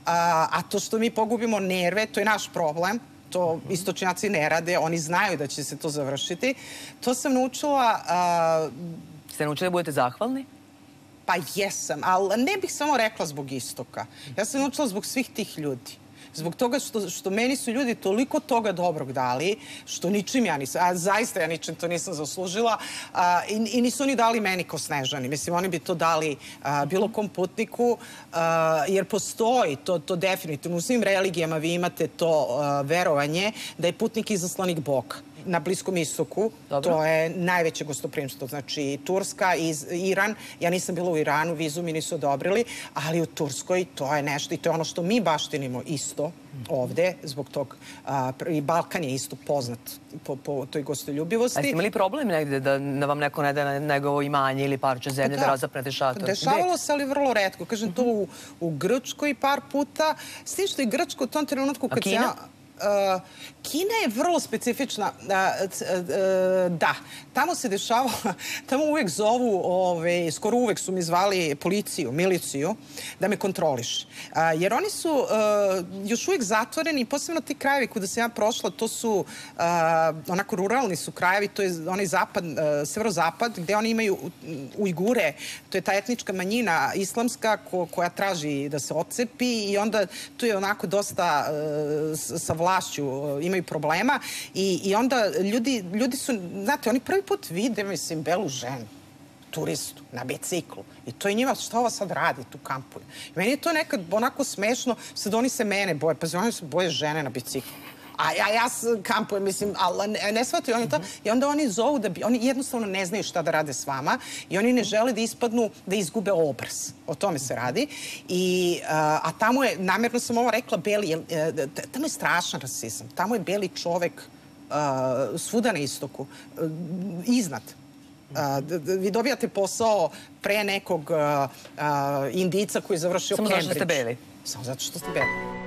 A to što mi pogubimo nerve, to je naš problem. To istočnjaci ne rade. Oni znaju da će se to završiti. To sam naučila... Ste naučili da budete zahvalni? Pa jesam, ali ne bih samo rekla zbog istoka. Ja sam naučila zbog svih tih ljudi. Zbog toga što meni su ljudi toliko toga dobrog dali, što ničim ja nisam, a zaista ja ničim to nisam zaslužila, i nisu oni dali meni ko Snežani. Mislim, oni bi to dali bilo kom putniku, jer postoji to definitivno. U svim religijama vi imate to verovanje da je putnik izaslanik Boga. Na Bliskom istoku, to je najveće gostoprimstvo, znači Turska i Iran. Ja nisam bila u Iranu, vizu mi nisu odobrili, ali u Turskoj to je nešto i to je ono što mi baštinimo isto ovde, zbog tog, i Balkan je isto poznat po toj gostoljubivosti. A ste imali problem negde da vam neko ne da njegovo imanje ili parče zemlje da razapnete šator? Dešavalo se, ali vrlo retko. Kažem, to u Grčkoj par puta, s tim što je Grčko u tom trenutku kad se ja... Kina je vrlo specifična. Da, tamo se dešava, tamo uvek zovu, skoro uvek su mi zvali policiju, miliciju, da me kontroliš. Jer oni su još uvijek zatvoreni, posebno ti krajevi kuda sam ja prošla, to su onako ruralni su krajevi, to je onaj zapad, severozapad, gde oni imaju Ujgure, to je ta etnička manjina islamska koja traži da se odcepi i onda tu je onako dosta sa vlašću imaju problema i onda ljudi su, znate, oni prvi put vide, mislim, belu ženu. turistu, na biciklu. I to je njima, što ova sad radi, tu kampuje. Meni je to nekad onako smešno, sad oni se mene boje, pa oni se boje žene na biciklu. A ja kampujem, mislim, ali ne shvataju oni to. I onda oni zovu da bi, oni jednostavno ne znaju šta da rade s vama i oni ne žele da ispadnu, da izgube obraz. O tome se radi. A tamo je, namjerno sam ovo rekla, tamo je strašan rasizam. Tamo je beli čovek svuda na istoku, iznad. Vi dobijate posao pre nekog Indica koji je završio Cambridge. Samo zato što ste beli. Samo zato što ste beli.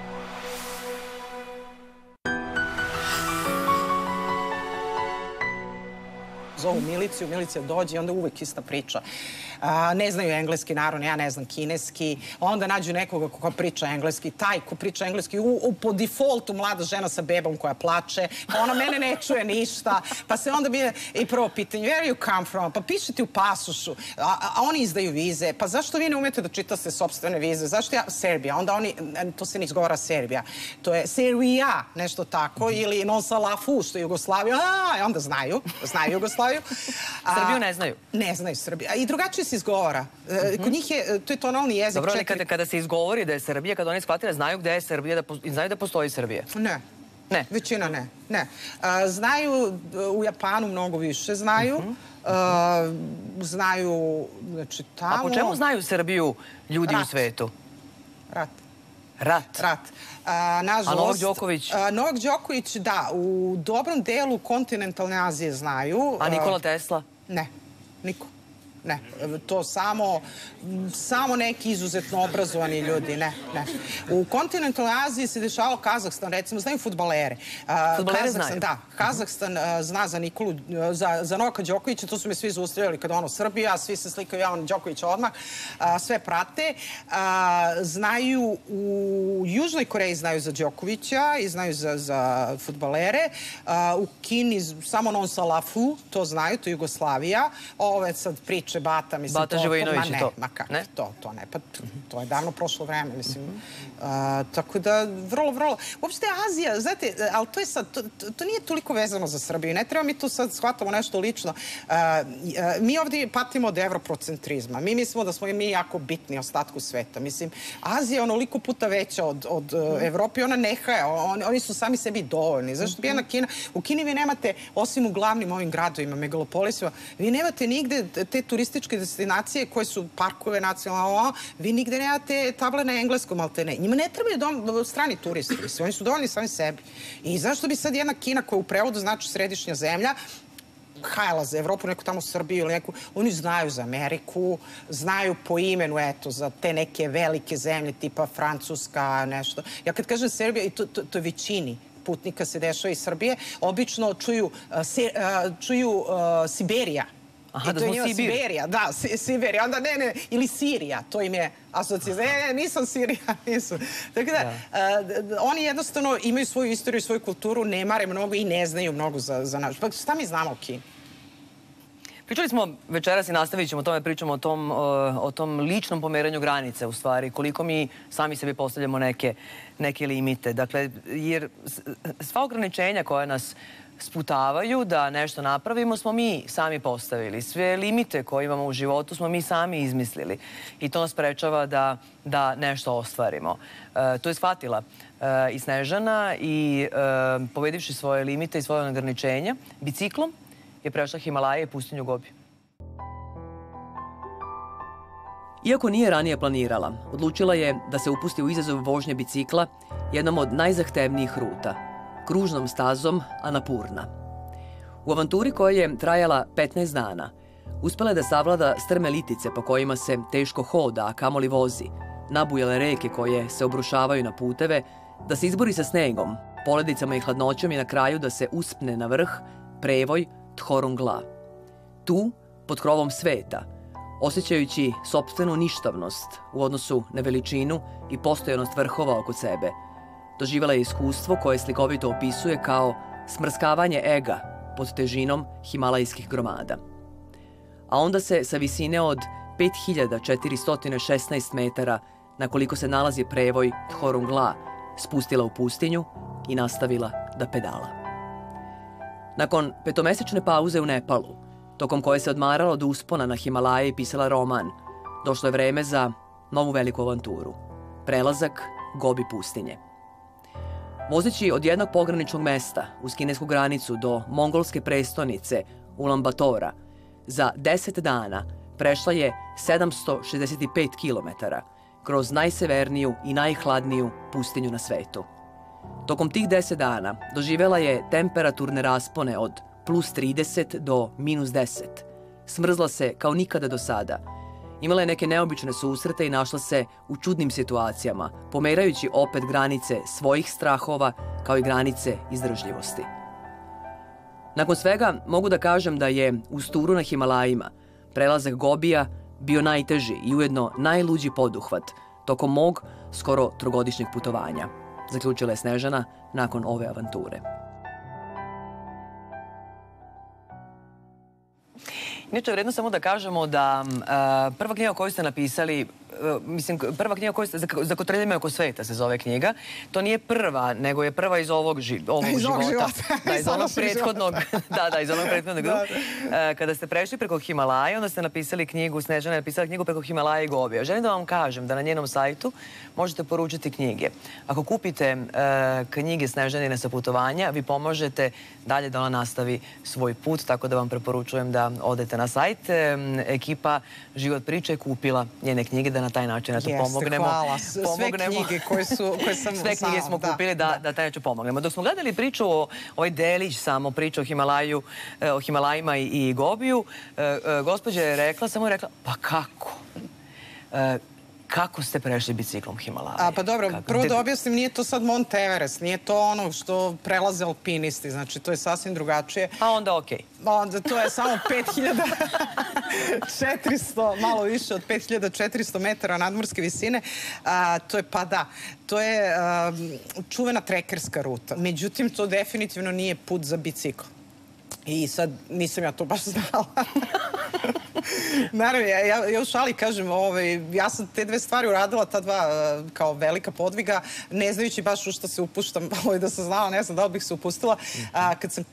Zovu miliciju, milicija dođe i onda uvek ista priča. Ne znaju engleski, naravno, ja ne znam kineski. Onda nađu nekoga ko priča engleski. Taj ko priča engleski, po defaultu mlada žena sa bebom koja plače. Pa ona mene ne čuje ništa. Pa se onda bije i prvo pitanje, where you come from? Pa pišete u pasošu. A oni izdaju vize. Pa zašto vi ne umete da čitate sopstvene vize? Zašto ja? Serbija. Onda oni, to se ne izgovara Serbija. To je Serbija, nešto tako. Ili non salafu, što je Jugoslavija. Onda znaju Jugoslaviju. Srbiju ne znaju. Ne znaju Srbiju. I drugačije se izgovara. Kod njih je, to je tonalni jezik. Dobro, ali kada se izgovori da je Srbija, kada oni shvatili, znaju gde je Srbija i znaju da postoji Srbija. Ne. Ne? Većina ne. Znaju, u Japanu mnogo više znaju. Znaju, znači tamo... A po čemu znaju Srbiju ljudi u svetu? Rat. A Novak Đoković? Novak Đoković, da. U dobrom delu kontinentalne Azije znaju. A Nikola Tesla? Ne, niko. Ne, to samo neki izuzetno obrazovani ljudi, ne. U kontinentalnoj Aziji se dešavao Kazahstan, recimo, znaju fudbalere. Fudbalere znaju? Da, Kazahstan zna za Nikolu, za Novaka Đokovića, to su me svi zaustavljali kada ono Srbija, svi se slikaju Jovan Đokovića odmah, sve prate. Znaju, u Južnoj Koreji znaju za Đokovića i znaju za fudbalere. U Kini samo non salafu, to znaju, to je Jugoslavija. Ovo je sad priča Bata, mislim, Bata Živojinović je to? Ma kako, to ne, pa to je davno prošlo vreme, mislim. Tako da, vrlo. Uopšte Azija, znate, ali to je sad, to nije toliko vezano za Srbiju. Ne treba mi tu sad shvatamo nešto lično. Mi ovdje patimo od evroprocentrizma. Mi mislimo da smo i mi jako bitni ostatku sveta. Mislim, Azija je onoliko puta veća od Evrope, ona nehaja, oni su sami sebi dovoljni. Zašto bi jedna Kina? U Kini vi nemate, osim u glavnim ovim gradovima, megalopolisima, vi nemate nigde te turističke destinacije koje su parkove nacionalno, vi nigde nemate table na engleskom, ali te ne. Njima ne trebaju strani turisti, oni su dovoljni sami sebi. I zašto bi sad jedna Kina koja u prevodu znači središnja zemlja, hajala za Evropu, neku tamo Srbiju ili neku, oni znaju za Ameriku, znaju po imenu, eto, za te neke velike zemlje tipa Francuska, nešto. Ja kad kažem Srbija, i to je većini putnika se dešava iz Srbije, obično čuju Siberija. Aha, da smo Sibir. Siberija, da, Siberija, onda ne, ili Sirija, to im je asocijacija. Nisam Sirija, nisam. Tako da, oni jednostavno imaju svoju istoriju, svoju kulturu, ne mare mnogo i ne znaju mnogo za naš. Pa šta mi znamo o Kini? Pričali smo večeras i nastavit ćemo o tome, pričamo o tom ličnom pomeranju granice, u stvari, koliko mi sami sebi postavljamo neke limite. Dakle, jer sva ograničenja koja nas sputavaju da nešto napravimo smo mi sami postavili. Sve limite koje imamo u životu smo mi sami izmislili. I to nas sprečava da nešto ostvarimo. To je shvatila i Snežana i pobedivši svoje limite i svoje ograničenja, biciklom je prešla Himalaje i pustinju Gobi. Iako nije ranije planirala, odlučila je da se upusti u izazov vožnje bicikla jednom od najzahtevnijih ruta, kružnom stazom Anapurna. U avanturi koja je trajala 15 dana, uspela je da savlada strme litice po kojima se teško hoda, a kamoli vozi, nabujale reke koje se obrušavaju na puteve, da se izbori sa snegom, poledicama i hladnoćom i na kraju da se uspne na vrh, prevoj Thorongla. Tu, pod krovom sveta, osjećajući sopstvenu ništavnost u odnosu na veličinu i postojanost vrhova oko sebe, doživjela je iskustvo koje slikovito opisuje kao smrskavanje ega pod težinom himalajskih gromada. A onda se sa visine od 5416 metara, na koliko se nalazi prevoj Thorongla, spustila u pustinju i nastavila da pedala. Nakon petomesečne pauze u Nepalu, tokom koje se odmarala od uspona na Himalaje i pisala roman, došlo je vreme za novu veliku avanturu. Prelazak Gobi pustinje. Vozeći od jednog pograničnog mesta uz kinesku granicu do mongolske prestonice Ulan-Batora, za 10 dana prešla je 765 kilometara kroz najseverniju i najhladniju pustinju na svetu. Tokom tih 10 dana doživjela je temperaturne raspone od plus 30 do minus 10. Smrzla se kao nikada do sada. Imala je neke neobične susrete i našla se u čudnim situacijama, pomerajući opet granice svojih strahova kao i granice izdržljivosti. Nakon svega mogu da kažem da je uz turu na Himalajima prelazak Gobija bio najteži i ujedno najluđi poduhvat tokom mog skoro trogodišnjeg putovanja, zaključila je Snežana nakon ove avanture. Inače, vredno samo da kažemo da prva knjiga koju ste napisali, prva knjiga za kotrljame oko sveta se zove knjiga, to nije prva, nego je prva iz ovog života. Da, iz onog prethodnog. Da, iz onog prethodnog. Kada ste prešli preko Himalaja, onda ste napisali knjigu, Snežana je napisala knjigu preko Himalaja i Gobija. Želim da vam kažem da na njenom sajtu možete poručiti knjige. Ako kupite knjige Snežanine sa putovanja, vi pomožete dalje da ona nastavi svoj put, tako da vam preporučujem da odete na sajt. Ekipa Život priče je kupila njene knjige da na taj način pomognemo. Hvala. Sve knjige koje sam... Sve knjige smo kupili da taj način pomognemo. Dok smo gledali priču o ovaj delić samo priču o Himalajima i Gobiju, gospođa je rekla, samo je rekla, pa kako? Kako ste prešli biciklom Himalaja? Pa dobro, prvo da objasnim, nije to sad Mont Everest, nije to ono što prelaze alpinisti, znači to je sasvim drugačije. A onda okej. Onda to je samo 5400, malo više od 5400 metara nadmorske visine. To je, pa da, to je čuvena trekerska ruta. Međutim, to definitivno nije put za bicikl. I sad nisam ja to baš znala. Naravno, ja u šali kažem, ja sam te dve stvari uradila, ta dva kao velika podviga, ne znajući baš u što se upuštam, da sam znala, ne znam da li bih se upustila. Kad sam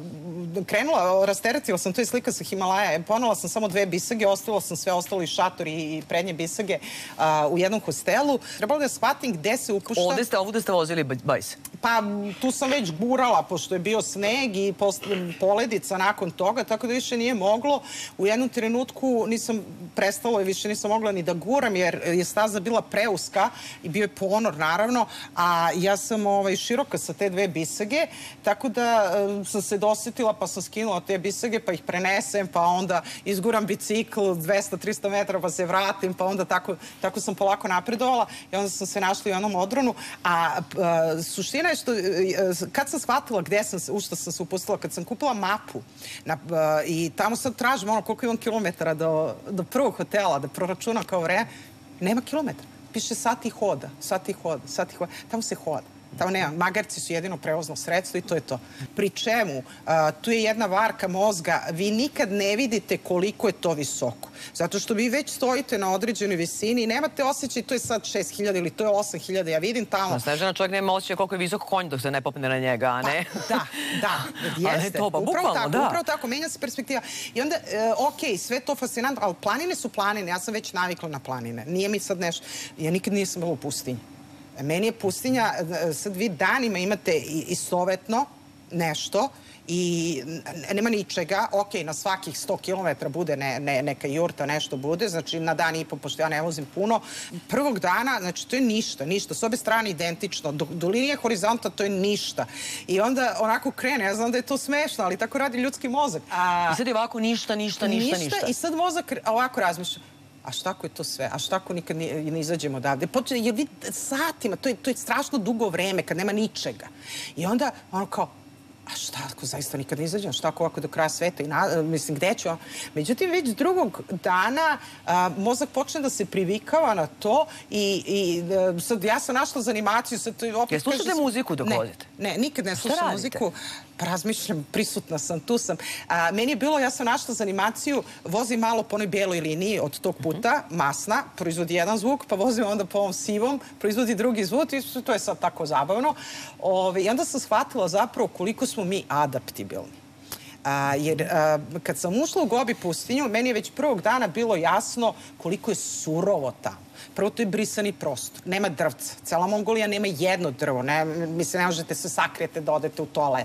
krenula, rasteretila sam to i slika sa Himalaja, ponela sam samo 2 bisage, ostavila sam sve ostalo i šator i prednje bisage u jednom hostelu. Trebalo da shvatim gde se upuštam. Ovdje ste vozili bajs? Pa tu sam već gurala, pošto je bio sneg i poledica nakon toga, tako da više nije moglo. U jednom trenutku nisam prestala i više nisam mogla ni da guram, jer je staza bila preuska i bio je ponor, naravno, a ja sam široka sa te 2 bisage, tako da sam se dosetila, pa sam skinula te bisage, pa ih prenesem, pa onda izguram bicikl 200-300 metara, pa se vratim, pa onda tako sam polako napredovala i onda sam se našla u jednom odronu. A suština je što, kad sam shvatila u što sam se upustila, kad sam kupila mapu i tamo sad tražim koliko imam kilometara do prvog hotela, da proračunam kao vreme, nema kilometara. Piše sati hoda. Tamo se hoda. Tamo nema. Magarci su jedino prevozno sredstvo i to je to. Pri čemu, tu je jedna varka mozga, vi nikad ne vidite koliko je to visoko. Zato što vi već stojite na određenoj visini i nemate osjećaj to je sad 6000 ili to je 8000. Ja vidim tamo... Snežana, čovjek nema osjećaj koliko je visok konj dok se ne popne na njega, a ne? Da, jeste. Upravo tako, menja se perspektiva. I onda, okej, sve to fascinantno, ali planine su planine. Ja sam već navikla na planine. Nije mi sad nešto... Ja nikad nisam bila u pustinji. Meni je pustinja, sad vi danima imate istovetno nešto i nema ničega. Ok, na svakih 100 km bude neka jurta, nešto bude, znači na dan i po, pošto ja ne vozim puno. Prvog dana, znači to je ništa. S obe strane identično. Do linije horizonta to je ništa. I onda onako krene, ja znam da je to smešno, ali tako radi ljudski mozak. I sad je ovako ništa. I sad mozak ovako razmišlja. A šta ako je to sve? A šta ako nikad ne izađemo odavde? Jer vi satima, to je strašno dugo vreme kad nema ničega. I onda ono kao, a šta ako zaista nikad ne izađemo? Šta ako ovako do kraja sveta? Mislim, gde ću? Međutim, već drugog dana mozak počne da se privikava na to i sad ja sam našla za animaciju. Jel slušate muziku dok vozite? Ne, nikad ne slušam muziku. Pa razmišljam, prisutna sam, tu sam. Meni je bilo, ja sam našla za animaciju, vozim malo po onoj bijeloj liniji od tog puta, masna, proizvodi jedan zvuk, pa vozim onda po ovom sivom, proizvodi drugi zvuk i to je sad tako zabavno. I onda sam shvatila zapravo koliko smo mi adaptibilni. Jer kad sam ušla u Gobi pustinju, meni je već prvog dana bilo jasno koliko je surovo tamo. Prvo, to je brisani prostor. Nema drvca. Cela Mongolija nema jedno drvo. Mislim, ne možete se sakrijete da odete u toalet.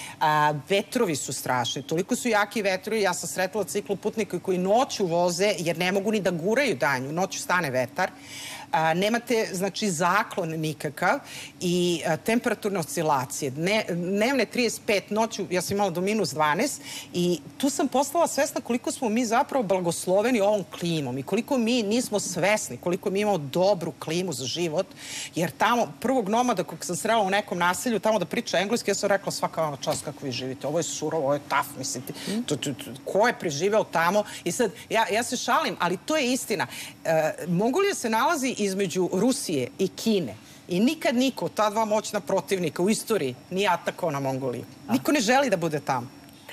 Vetrovi su strašni. Toliko su jaki vetrovi. Ja sam sretala cikloputnika koji noću voze jer ne mogu ni da guraju danju. Noću stane vetar. Nemate, znači, zaklon nikakav i temperaturne oscilacije. Dnevne 35, noću ja sam imala do -12 i tu sam postala svesna koliko smo mi zapravo blagosloveni ovom klimom i koliko mi nismo svesni, koliko mi imamo dobru klimu za život, jer tamo prvog nomada kog sam srela u nekom naselju tamo da priča engleski, ja sam rekla svaka vam čast kako vi živite, ovo je surovo, ovo je taf, mislite, ko je preživeo tamo i sad ja se šalim, ali to je istina. Mongolija se nalazi između Rusije i Kine i nikad niko, ta dva moćna protivnika u istoriji, nije atakao na Mongoliju. Niko ne želi da bude tamo.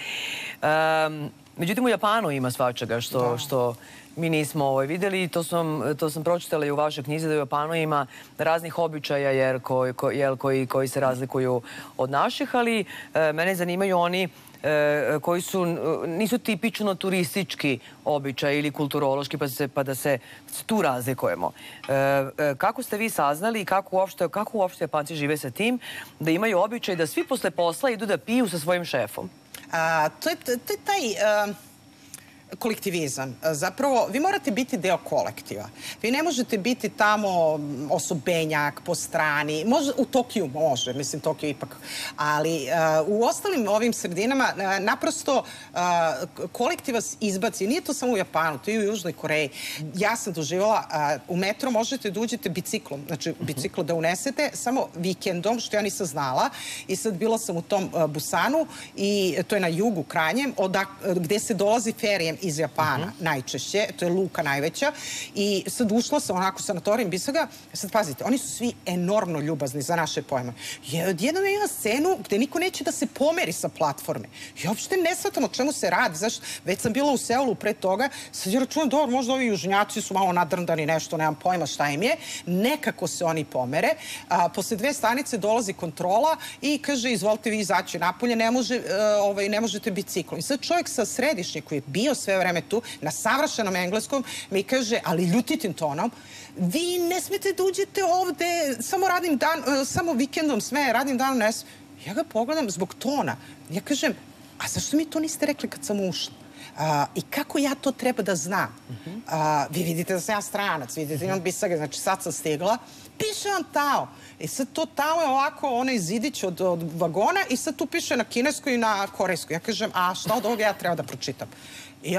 Međutim, u Japanu ima svačega što mi nismo videli. To sam pročitala i u vašoj knjizi da u Japanu ima raznih običaja koji se razlikuju od naših, ali mene zanimaju oni koji nisu tipično turistički običaj ili kulturološki, pa da se tu razlikujemo. Kako ste vi saznali i kako uopšte Japanci žive sa tim da imaju običaj da svi posle posla idu da piju sa svojim šefom? To je taj kolektivizam. Zapravo, vi morate biti deo kolektiva. Vi ne možete biti tamo osobenjak po strani. U Tokiju može, mislim, Tokiju ipak. Ali u ostalim ovim sredinama naprosto kolektiv vas izbaci. Nije to samo u Japanu, to je i u Južnoj Koreji. Ja sam doživala, u metro možete da uđete biciklom, znači biciklo da unesete, samo vikendom, što ja nisam znala. I sad bila sam u tom Busanu i to je na jugu krajnjem, gde se dolazi ferijem iz Japana, najčešće, to je luka najveća, i sad ušla sam onako sanatorijem Bisaga, sad pazite, oni su svi enormno ljubazni za naše pojme. Odjednom ima scenu gde niko neće da se pomeri sa platforme. Ja uopšte ne shvatam o čemu se radi, zašto? Već sam bila u Seulu pre toga, sad ja računam, dobro, možda ovi južnjaci su malo nadrndani nešto, nemam pojma šta im je, nekako se oni pomere, posle 2 stanice dolazi kontrola i kaže, izvolite vi izaći napolje, ne možete biciklom. I sad čovjek sa središnje koji je bio sve vreme tu, na savršenom engleskom, mi kaže, ali ljutitim tonom, vi ne smete da uđete ovde, samo vikendom sme, radnim danom ne sme. Ja ga pogledam zbog tona. Ja kažem, a zašto mi to niste rekli kad sam ušla? I kako ja to treba da znam? Vi vidite da sam ja stranac, vidite, imam Bisage, znači sad sam stigla, piše vam Tao. I sad to Tao je ovako, onaj zidić od vagona i sad tu piše na kineskoj i na korejskoj. Ja kažem, a šta od ovoga ja treba da pročitam? I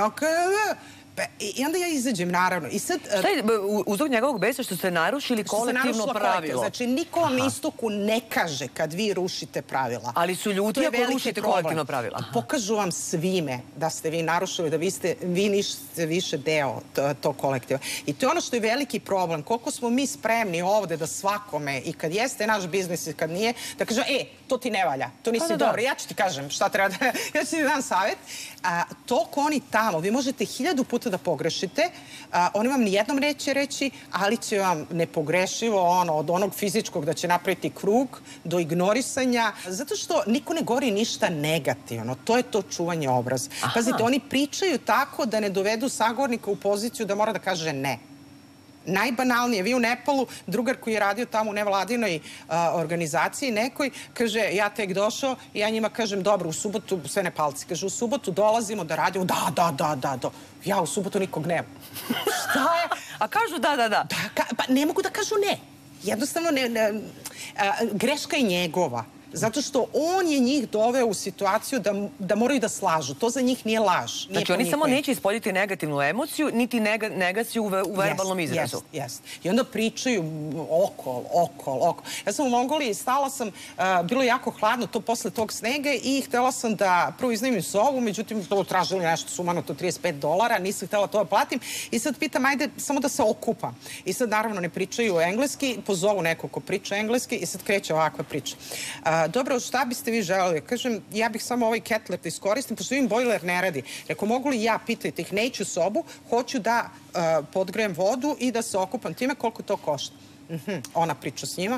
onda ja izađem, naravno. Šta je uzrok njegovog besa što ste narušili kolektivno pravilo? Znači, niko vam na istoku ne kaže kad vi rušite pravila. Ali su ljudi ako rušite kolektivno pravila. Pokažu vam svime da ste vi narušili, da vi niste više deo tog kolektiva. I to je ono što je veliki problem. Koliko smo mi spremni ovde da svakome, i kad jeste naš biznis i kad nije, da kažem, to ti ne valja, to nisi dobro. Ja ću ti kažem šta treba da... Ja ću ti dam savjet. Toliko oni tamo, vi možete 1000 puta da pogrešite, oni vam nijednom neće reći, ali će vam nepogrešivo od onog fizičkog da će napraviti krug, do ignorisanja, zato što niko ne govori ništa negativno. To je to čuvanje obraza. Pazite, oni pričaju tako da ne dovedu sagovornika u poziciju da mora da kaže ne. Najbanalnije, vi u Nepalu, drugar koji je radio tamo u nevladinoj organizaciji nekoj, kaže, ja tek došao i ja njima kažem, dobro, u subotu, sve Nepalci, kaže, u subotu dolazimo da radimo, da. Ja u subotu nikog nema. Šta je? A kažu da. Pa ne mogu da kažu ne. Jednostavno, greška je njegova. Zato što on je njih doveo u situaciju da moraju da slažu. To za njih nije laž. Znači, oni samo neće ispoljiti negativnu emociju, niti negaciju u verbalnom izrazu. Jeste. I onda pričaju okol. Ja sam u Mongoliji, stala sam, bilo je jako hladno to posle tog snega i htela sam da prvo iznajmim sobu, međutim, to tražili nešto sumanuto $35, nisam htela to da platim i sad pitam, ajde, samo da se okupam. I sad, naravno, ne pričaju engleski, pozovu neko ko priča engleski i sad kreće ovakva priča. Dobro, šta biste vi želeli? Kažem, ja bih samo ovaj ketler da iskoristim, pošto im bojler ne radi. Rekao, mogu li ja, pitajte ih, neću sobu, hoću da podgrejem vodu i da se okupam time, koliko to košta. Ona priča s njima.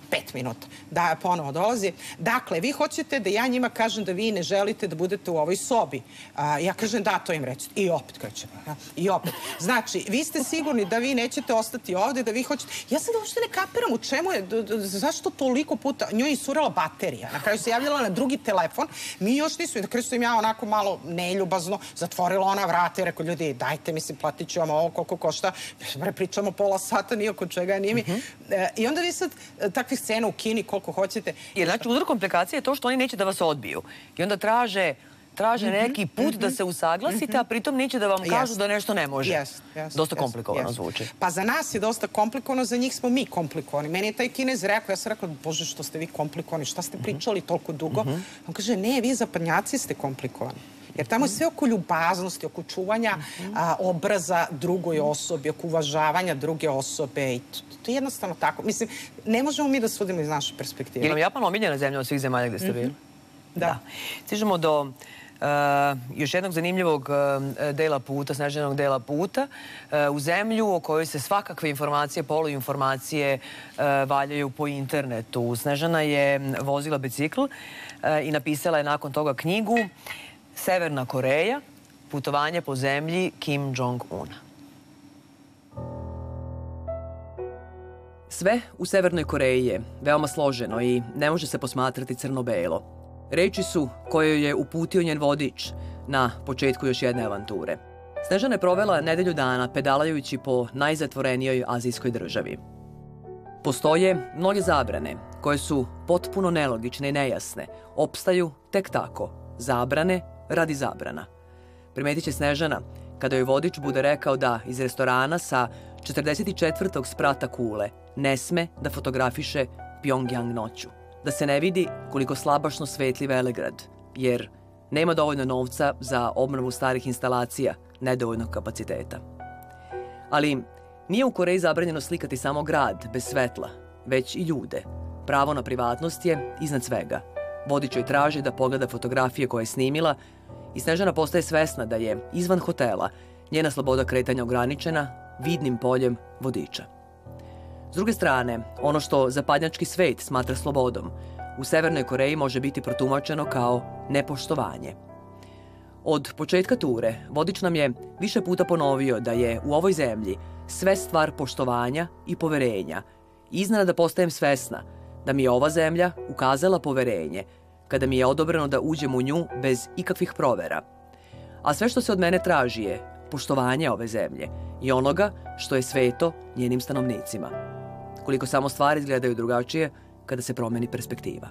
5 minuta. Da, ponovo dolazi. Dakle, vi hoćete da ja njima kažem da vi ne želite da budete u ovoj sobi. Ja kažem da, to im reći. I opet krećemo. I opet. Znači, vi ste sigurni da vi nećete ostati ovde, da vi hoćete... Ja sad uopšte ne kapiram u čemu je, zašto toliko puta... Njoj je isurala baterija. Na kraju se javljala na drugi telefon. Mi još nisu. Na kraju sam ja onako malo neljubazno zatvorila ona vrata i rekao, ljudi, dajte, mislim, platit ću vam ovo koliko košta. Pričamo pola sata, ni oko čega, nije mi. I onda vi sad takvih scena u Kini koliko hoćete. Jer znači uzrok komplikacije je to što oni neće da vas odbiju. I onda traže neki put da se usaglasite, a pritom neće da vam kažu da nešto ne može. Dosta komplikovano zvuči. Pa za nas je dosta komplikovano, za njih smo mi komplikovani. Meni je taj Kinez rekao, ja sam rekla, bože, što ste vi komplikovani, šta ste pričali toliko dugo? On kaže, ne, vi zapadnjaci ste komplikovani. Jer tamo je sve oko ljubaznosti, oko čuvanja obraza drugoj osobi, oko uvažavanja druge osobe i to je jednostavno tako. Mislim, ne možemo mi da sudimo iz naše perspektive. Je li Japan omiljena zemlja od svih zemalja gde ste bili? Da. Stižemo do još jednog zanimljivog dela puta, Snežanog dela puta, u zemlju o kojoj se svakakve informacije, poluinformacije valjaju po internetu. Snežana je vozila bicikl i napisala je nakon toga knjigu Severna Koreja, putovanje po zemlji Kim Jong-una. Sve u Severnoj Koreji je veoma složeno i ne može se posmatrati crno-belo. Reči su koje joj je uputio njen vodič na početku još jedne avanture. Snežana je provela nedelju dana pedalajući po najzatvorenijoj azijskoj državi. Postoje mnoge zabrane koje su potpuno nelogične i nejasne. Opstaju tek tako. Zabrane radi zabrana. Primetit će Snežana kada joj vodič bude rekao da iz restorana sa 44. sprata kule ne sme da fotografiše Pjongjang noću. Da se ne vidi koliko slabašno svetli Velegrad, jer nema dovoljno novca za obnovu starih instalacija, nedovoljnog kapaciteta. Ali nije u Koreji zabranjeno slikati samo grad bez svetla, već i ljude. Pravo na privatnost je iznad svega. Vodič joj traži da pogleda fotografije koje je snimila i Snežana postaje svesna da je izvan hotela njena sloboda kretanja ograničena vidnim poljem vodiča. S druge strane, ono što zapadnjački svet smatra slobodom, u Severnoj Koreji može biti protumačeno kao nepoštovanje. Od početka ture, vodič nam je više puta ponovio da je u ovoj zemlji sve stvar poštovanja i poverenja. Iznenada postajem svesna da mi je ova zemlja ukazala poverenje kada mi je odobreno da uđem u nju bez ikakvih provera. A sve što se od mene traži je poštovanje ove zemlje i onoga što je sveto njenim stanovnicima. Koliko samo stvari izgledaju drugačije kada se promeni perspektiva.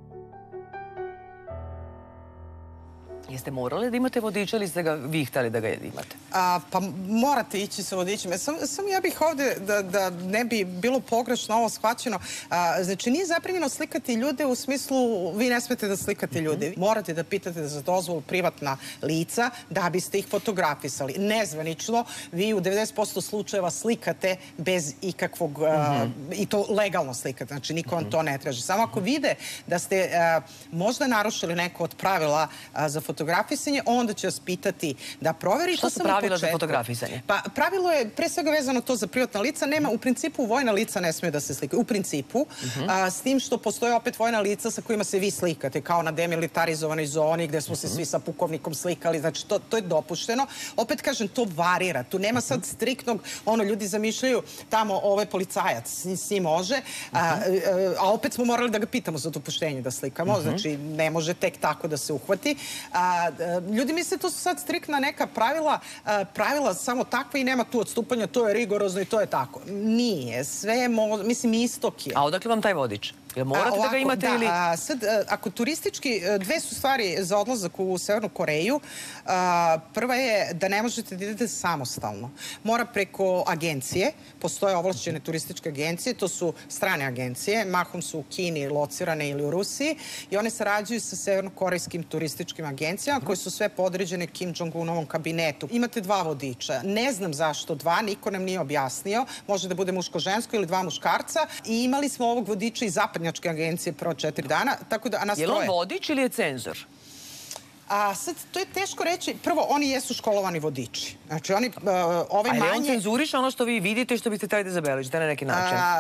Jeste morali da imate vodiča ili ste ga vi hteli da ga imate? Pa morate ići sa vodičima. Samo ja bih ovde, da ne bi bilo pogrešno ovo shvaćeno, znači nije zabranjeno slikati ljude u smislu vi ne smete da slikate ljude. Morate da pitate za dozvolu privatna lica da biste ih fotografisali. Nezvanično, vi u 90% slučajeva slikate bez ikakvog, i to legalno slikate, znači niko vam to ne traži. Samo ako vide da ste možda narušili neko od pravila za fotografisanje, onda će vas pitati da proveri. Šta su pravila za fotografisanje? Pa pravilo je pre svega vezano to za privatna lica. Nema, u principu vojna lica ne smije da se slikaju. U principu, s tim što postoje opet vojna lica sa kojima se vi slikate, kao na demilitarizovanoj zoni gde smo se svi sa pukovnikom slikali. Znači, to je dopušteno. Opet kažem, to varira. Tu nema sad striktnog, ljudi zamišljaju tamo ovaj policajac, s njim može, a opet smo morali da ga pitamo za dopuštenje da slikamo. Znači, ne može tek tako da se uhvati. Ljudi misle to su sad striktna neka pravila samo takve i nema tu odstupanja, to je rigorozno i to je tako. Nije, sve je, mislim, istok je. A odakle vam taj vodič? Jel morate da ga imate ili... Sad, ako turistički, dve su stvari za odlazak u Severnu Koreju. Prva je da ne možete da idete samostalno. Mora preko agencije, postoje ovlašćene turističke agencije, to su strane agencije, mahom su u Kini locirane ili u Rusiji i one sarađuju sa severnokorejskim turističkim agencijama koje su sve podređene Kim Jong-unovom kabinetu. Imate dva vodiča. Ne znam zašto dva, niko nam nije objasnio. Može da bude muško-žensko ili dva muškarca. I imali smo ovog vodiča iz zapadnjačke agencije prvo 4 dana. Je li on vodič ili je cenzor? Sad, to je teško reći. Prvo, oni jesu školovani vodiči. Znači, oni, ovaj manje... Ali on cenzuriše ono što vi vidite i što biste trebali da zabeležite na neki način?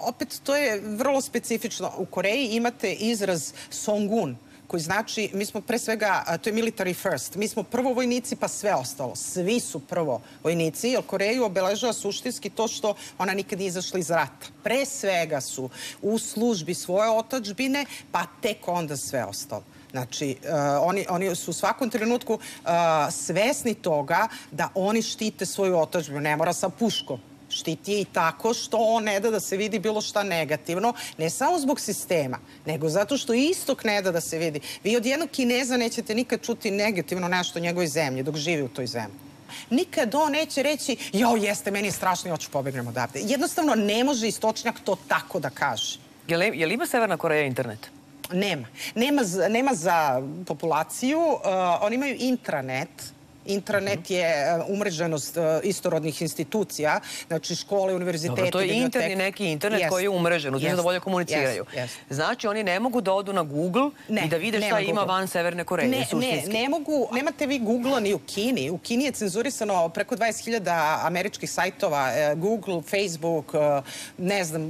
opet to je vrlo specifično. U Koreji imate izraz Songun, koji znači, mi smo pre svega, to je military first, mi smo prvo vojnici pa sve ostalo. Svi su prvo vojnici, jer Koreju obeležava suštinski to što ona nikad nije izašla iz rata. Pre svega su u službi svoje otadžbine, pa tek onda sve ostalo. Znači, oni su u svakom trenutku svesni toga da oni štite svoju otadžbinu. Ne mora sa puškom. Štiti je i tako što on ne da da se vidi bilo šta negativno, ne samo zbog sistema, nego zato što istok ne da da se vidi. Vi od jednog Kineza nećete nikad čuti negativno nešto o njegovoj zemlji, dok živi u toj zemlji. Nikad on neće reći, jao, jeste, meni je strašno i hoću pobegnem odavde. Jednostavno, ne može istočnjak to tako da kaže. Je li ima Severna Koreja internet? Nema. Nema za populaciju. Oni imaju intranet. Intranet je umreženost istorodnih institucija, znači škole, univerzitete, biblioteke. Dobro, to je interni neki internet koji je umrežen, uzmano da bolje komuniciraju. Znači, oni ne mogu da odu na Google i da vide šta ima van Severne Koreje, suštinski. Ne mogu, nemate vi Google-a ni u Kini. U Kini je cenzurisano preko 20.000 američkih sajtova, Google, Facebook, ne znam,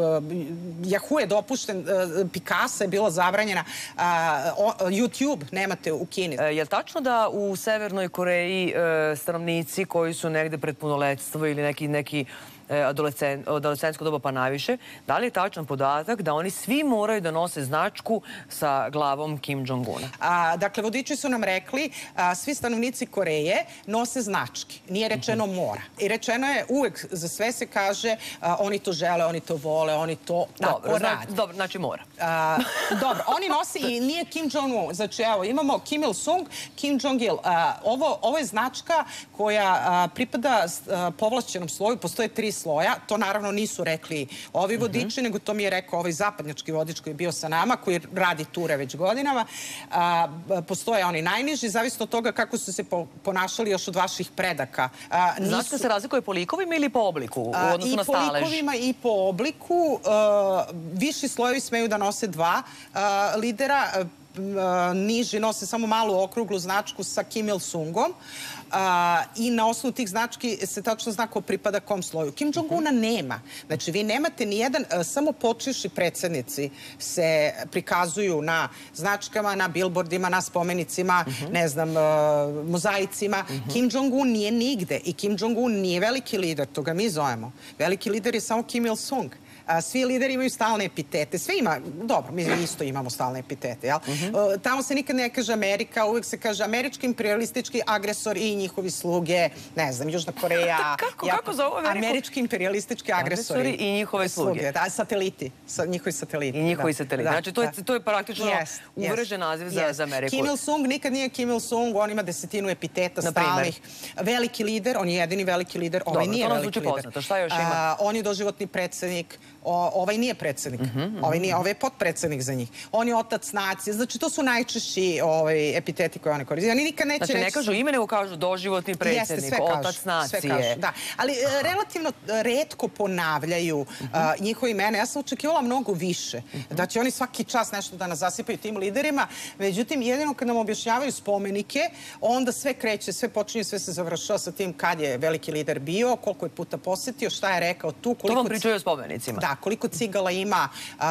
Yahoo je dopušten, Picasa je bila zabranjena, YouTube nemate u Kini. Je li tačno da u Severnoj Koreji stanovnici koji su negde pred punoletstvo ili neki adolescentsko doba pa najviše, da li je tačan podatak da oni svi moraju da nose značku sa glavom Kim Jong-una? Dakle, vodiči su nam rekli, svi stanovnici Koreje nose značke. Nije rečeno mora. I rečeno je, uvek za sve se kaže, oni to žele, oni to vole, oni to tako rade. Dobro, znači mora. Dobro, oni nose i nije Kim Jong-un. Znači, evo, imamo Kim Il-sung, Kim Jong-il. Ovo je značka koja pripada povlašćenom sloju. Postoje 3 sloja. To naravno nisu rekli ovi vodiči, nego to mi je rekao ovaj zapadnjački vodič koji je bio sa nama, koji radi ture već godinama. Postoje oni najniži, zavisno od toga kako su se ponašali još od vaših predaka. Značka se razlikuje po likovima ili po obliku u odnosu na stalež? I po likovima i po obliku. Viši slojevi smeju da nose 2 lidera, niži nose samo malu okruglu značku sa Kim Il-sungom i na osnovu tih znački se tačno zna ko pripada kom sloju. Kim Jong-una nema. Znači, vi nemate ni jedan, samo počivši predsjednici se prikazuju na značkama, na billboardima, na spomenicima, ne znam, mozaicima. Kim Jong-un nije nigde i Kim Jong-un nije veliki lider, to ga mi zovemo. Veliki lider je samo Kim Il-sung. Svi lideri imaju stalne epitete. Sve ima, dobro, mi isto imamo stalne epitete, jel? Tamo se nikad ne kaže Amerika, uvek se kaže američki imperialistički agresor i njihovi sluge, ne znam, Južna Koreja. Kako zovu Ameriku? Američki imperialistički agresori i njihove sluge. Da, sateliti, njihovi sateliti. I njihovi sateliti. Znači, to je praktično uvržen naziv za Ameriku. Kim Il-sung nikad nije Kim Il-sung, on ima 10 epiteta stalnih. Veliki lider, on je jedini veliki lider, ovaj nije veliki lider. Šta još ima? On je doživotni predsjednik. Ovaj nije predsjednik, ovaj je potpredsjednik za njih. On je otac nacije. Znači, to su najčešći epiteti koje oni koriste. Oni nikad neće reći... Znači, ne kažu ime, nego kažu doživotni predsjednik, otac nacije. Sve kažu, da. Ali relativno retko ponavljaju njihove imena. Ja sam očekivala mnogo više. Da će oni svaki čas nešto da nas zasipaju tim liderima. Međutim, jedino kad nam objašnjavaju spomenike, onda sve kreće, sve počinje, sve se završava sa tim kad je veliki lider bio, koliko je puta posjetio, šta je rekao tu. To vam pričaju o spomenicima. Da, koliko cigala ima,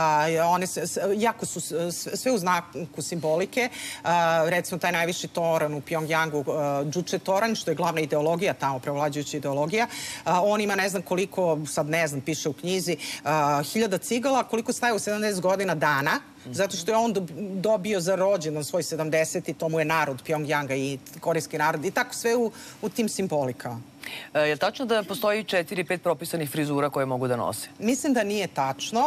one jako su sve u znaku simbolike. Recimo, taj najviši toran u Pjongjangu, Juche toran, što je glavna ideologija, tamo prevlađujuća ideologija, on ima ne znam koliko, sad ne znam, piše u knjizi, 1000 cigala, koliko staje u 70 godina dana, zato što je on dobio za rođendan svoj 70 i to mu je narod Pjongjanga i korejski narod i tako sve u tim simbolikama. Je li tačno da postoji 4-5 propisanih frizura koje mogu da nose? Mislim da nije tačno.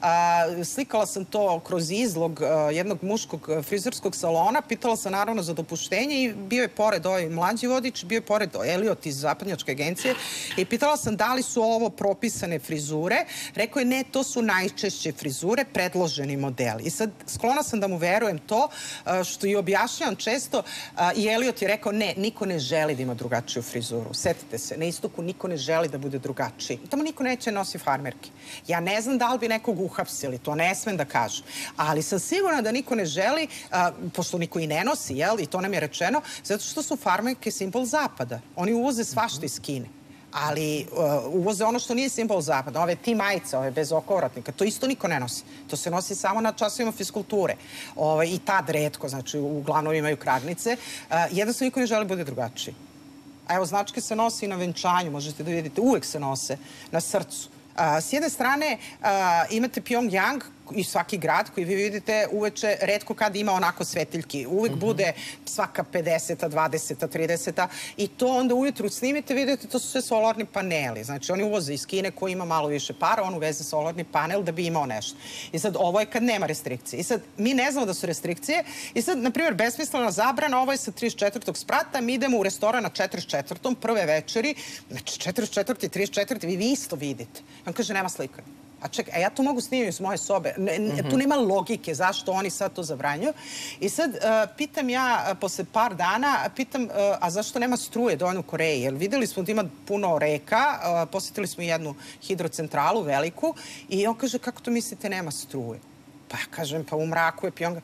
Slikala sam to kroz izlog jednog muškog frizerskog salona. Pitala sam naravno za dopuštenje i bio je pored ovaj mlađi vodič, bio je pored Eliot iz zapadnjačke agencije i pitala sam da li su ovo propisane frizure. Rekao je ne, to su najčešće frizure, predloženi modeli. I sad sklona sam da mu verujem to što i objašnjavam često i Eliot je rekao ne, niko ne želi da ima drugačiju frizuru. Setite se, na istoku niko ne želi da bude drugačiji. Tamo niko neće nosi farmerke. Ja ne znam da li bi nekog uhapsili, to ne smem da kažu. Ali sam sigurna da niko ne želi, pošto niko i ne nosi, jel? I to nam je rečeno, zato što su farmerke simbol zapada. Oni uvoze svašta iz Kine. ali uvoze ono što nije simbol zapada. Ove ti majice, ove bez okovratnika, to isto niko ne nosi. To se nosi samo na časovima fiskulture. I tad retko, znači uglavnom imaju kragnice. Jednostavno niko ne želi bude drugačiji. A evo, značke se nosi i na venčanju, možete da vidite, uvek se nose na srcu. S jedne strane imate Pyongyang i svaki grad koji vi vidite uveče retko kad ima onako svetiljki. Uvek bude svaka 50-a, 20-a, 30-a i to onda ujutru snimite, vidite, to su sve solarni paneli. Znači, oni uvoze iz Kine koji ima malo više para, on uveze solarni panel da bi imao nešto. I sad, ovo je kad nema restrikcije. I sad, mi ne znamo da su restrikcije i sad, na primjer, besmislena zabrana, ovo je sa 34. sprata, mi idemo u restoran na 44. prve večeri, znači 44. i 34. vi isto vidite. On kaže, nema slikanja. A čekaj, ja to mogu snimiti iz moje sobe. Tu nema logike zašto oni sad to zabranjuju. I sad pitam ja, posle par dana, a zašto nema struje dovoljno u Koreji? Jer videli smo da ima puno reka, posjetili smo jednu hidrocentralu veliku i on kaže, kako to mislite nema struje? Pa ja kažem, pa u mraku je Pyongyang.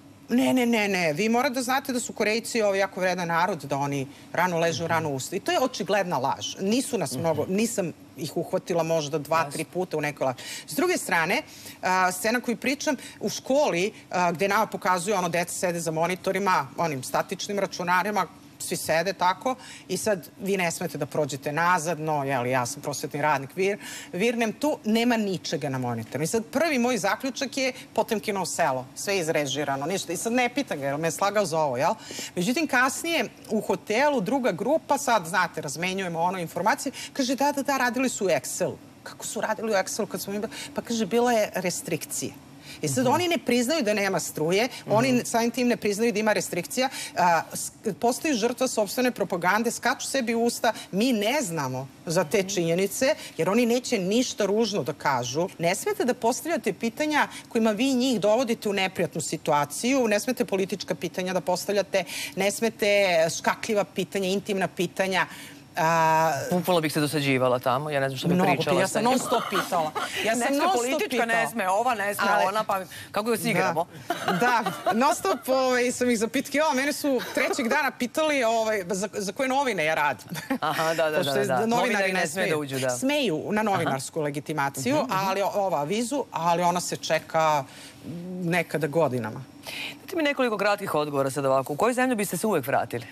Ne, vi morate da znate da su Korejci jako vredan narod, da oni rano ležu, rano ustaju. I to je očigledna laž. Nisu nas mnogo, nisam ih uhvatila možda 2-3 puta u nekoj laži. S druge strane, scena koju pričam, u školi gde nama pokazuju ono deca sede za monitorima, onim statičnim računarima, svi sede tako i sad vi ne smete da prođete nazadno, ja sam prosvetni radnik, virnem tu, nema ničega na monitoru. I sad prvi moj zaključak je Potemkinovo selo, sve izrežirano, ništa. I sad ne pitam ga, jer me je slagao za ovo, jel? Međutim, kasnije u hotelu druga grupa, sad znate, razmenjujemo ono informacije, kaže da, radili su u Excelu. Kako su radili u Excelu kad smo imali? Pa kaže, bila je restrikcija. I sad oni ne priznaju da nema struje, oni samim tim ne priznaju da ima restrikcija, postaju žrtva sopstvene propagande, skaču sebi u usta, mi ne znamo za te činjenice, jer oni neće ništa ružno da kažu. Ne smete da postavljate pitanja kojima vi njih dovodite u neprijatnu situaciju, ne smete politička pitanja da postavljate, ne smete škakljiva pitanja, intimna pitanja. Upala bih se dosađivala tamo, ja ne znam što bih pričala. Ja sam non stop pitala. Ne sme politička, ne sme ova, ne sme ona, pa kako ga si igramo? Da, non stop sam ih zapitkivала. Mene su trećeg dana pitali za koje novine ja radim. Aha, da. Novinari ne sme da uđu, da. Smeju na novinarsku legitimaciju, ali ova vizu, ali ona se čeka nekada godinama. Dajte mi nekoliko kratkih odgovora sad ovako. U koju zemlju biste se uvek vratili?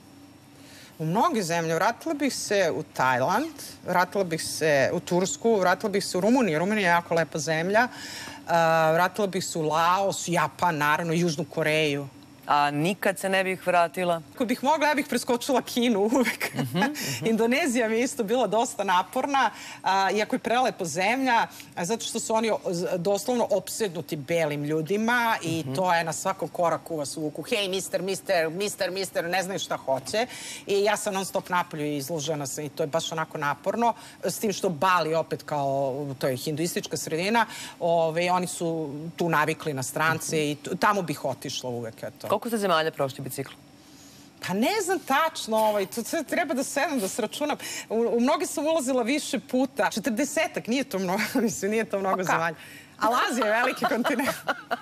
U mnoge zemlje. Vratila bih se u Tajland, vratila bih se u Tursku, vratila bih se u Rumuniju. Rumunija je jako lepa zemlja. Vratila bih se u Laos, Japan, naravno, Južnu Koreju. A nikad se ne bih vratila? Ako bih mogla, ja bih preskočila Kinu uvek. Indonezija mi je isto bila dosta naporna, iako je prelepa zemlja, zato što su oni doslovno opsednuti belim ljudima i to je na svakom koraku vas uvuku. Hej, mister, ne znaju šta hoće. I ja sam non stop napolju i izložena sam i to je baš onako naporno. S tim što Bali opet kao, to je hinduistička sredina, oni su tu navikli na strance i tamo bih otišla uvek, eto. Koliko ste zemalja prošli biciklu? Pa ne znam tačno, to sve treba da sedam, da se računam. U mnogi sam ulazila više puta. 40-ak, nije to mnogo, mislim, nije to mnogo zemalja. Ali Azija je veliki kontinent.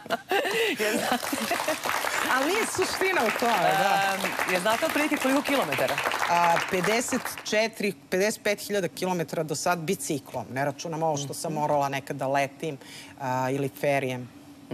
Ali nije suština u tome, da. Je znate otprilike koliko kilometara? 55.000 kilometara do sad biciklom. Ne računam ovo što sam morala nekad da letim ili ferijem.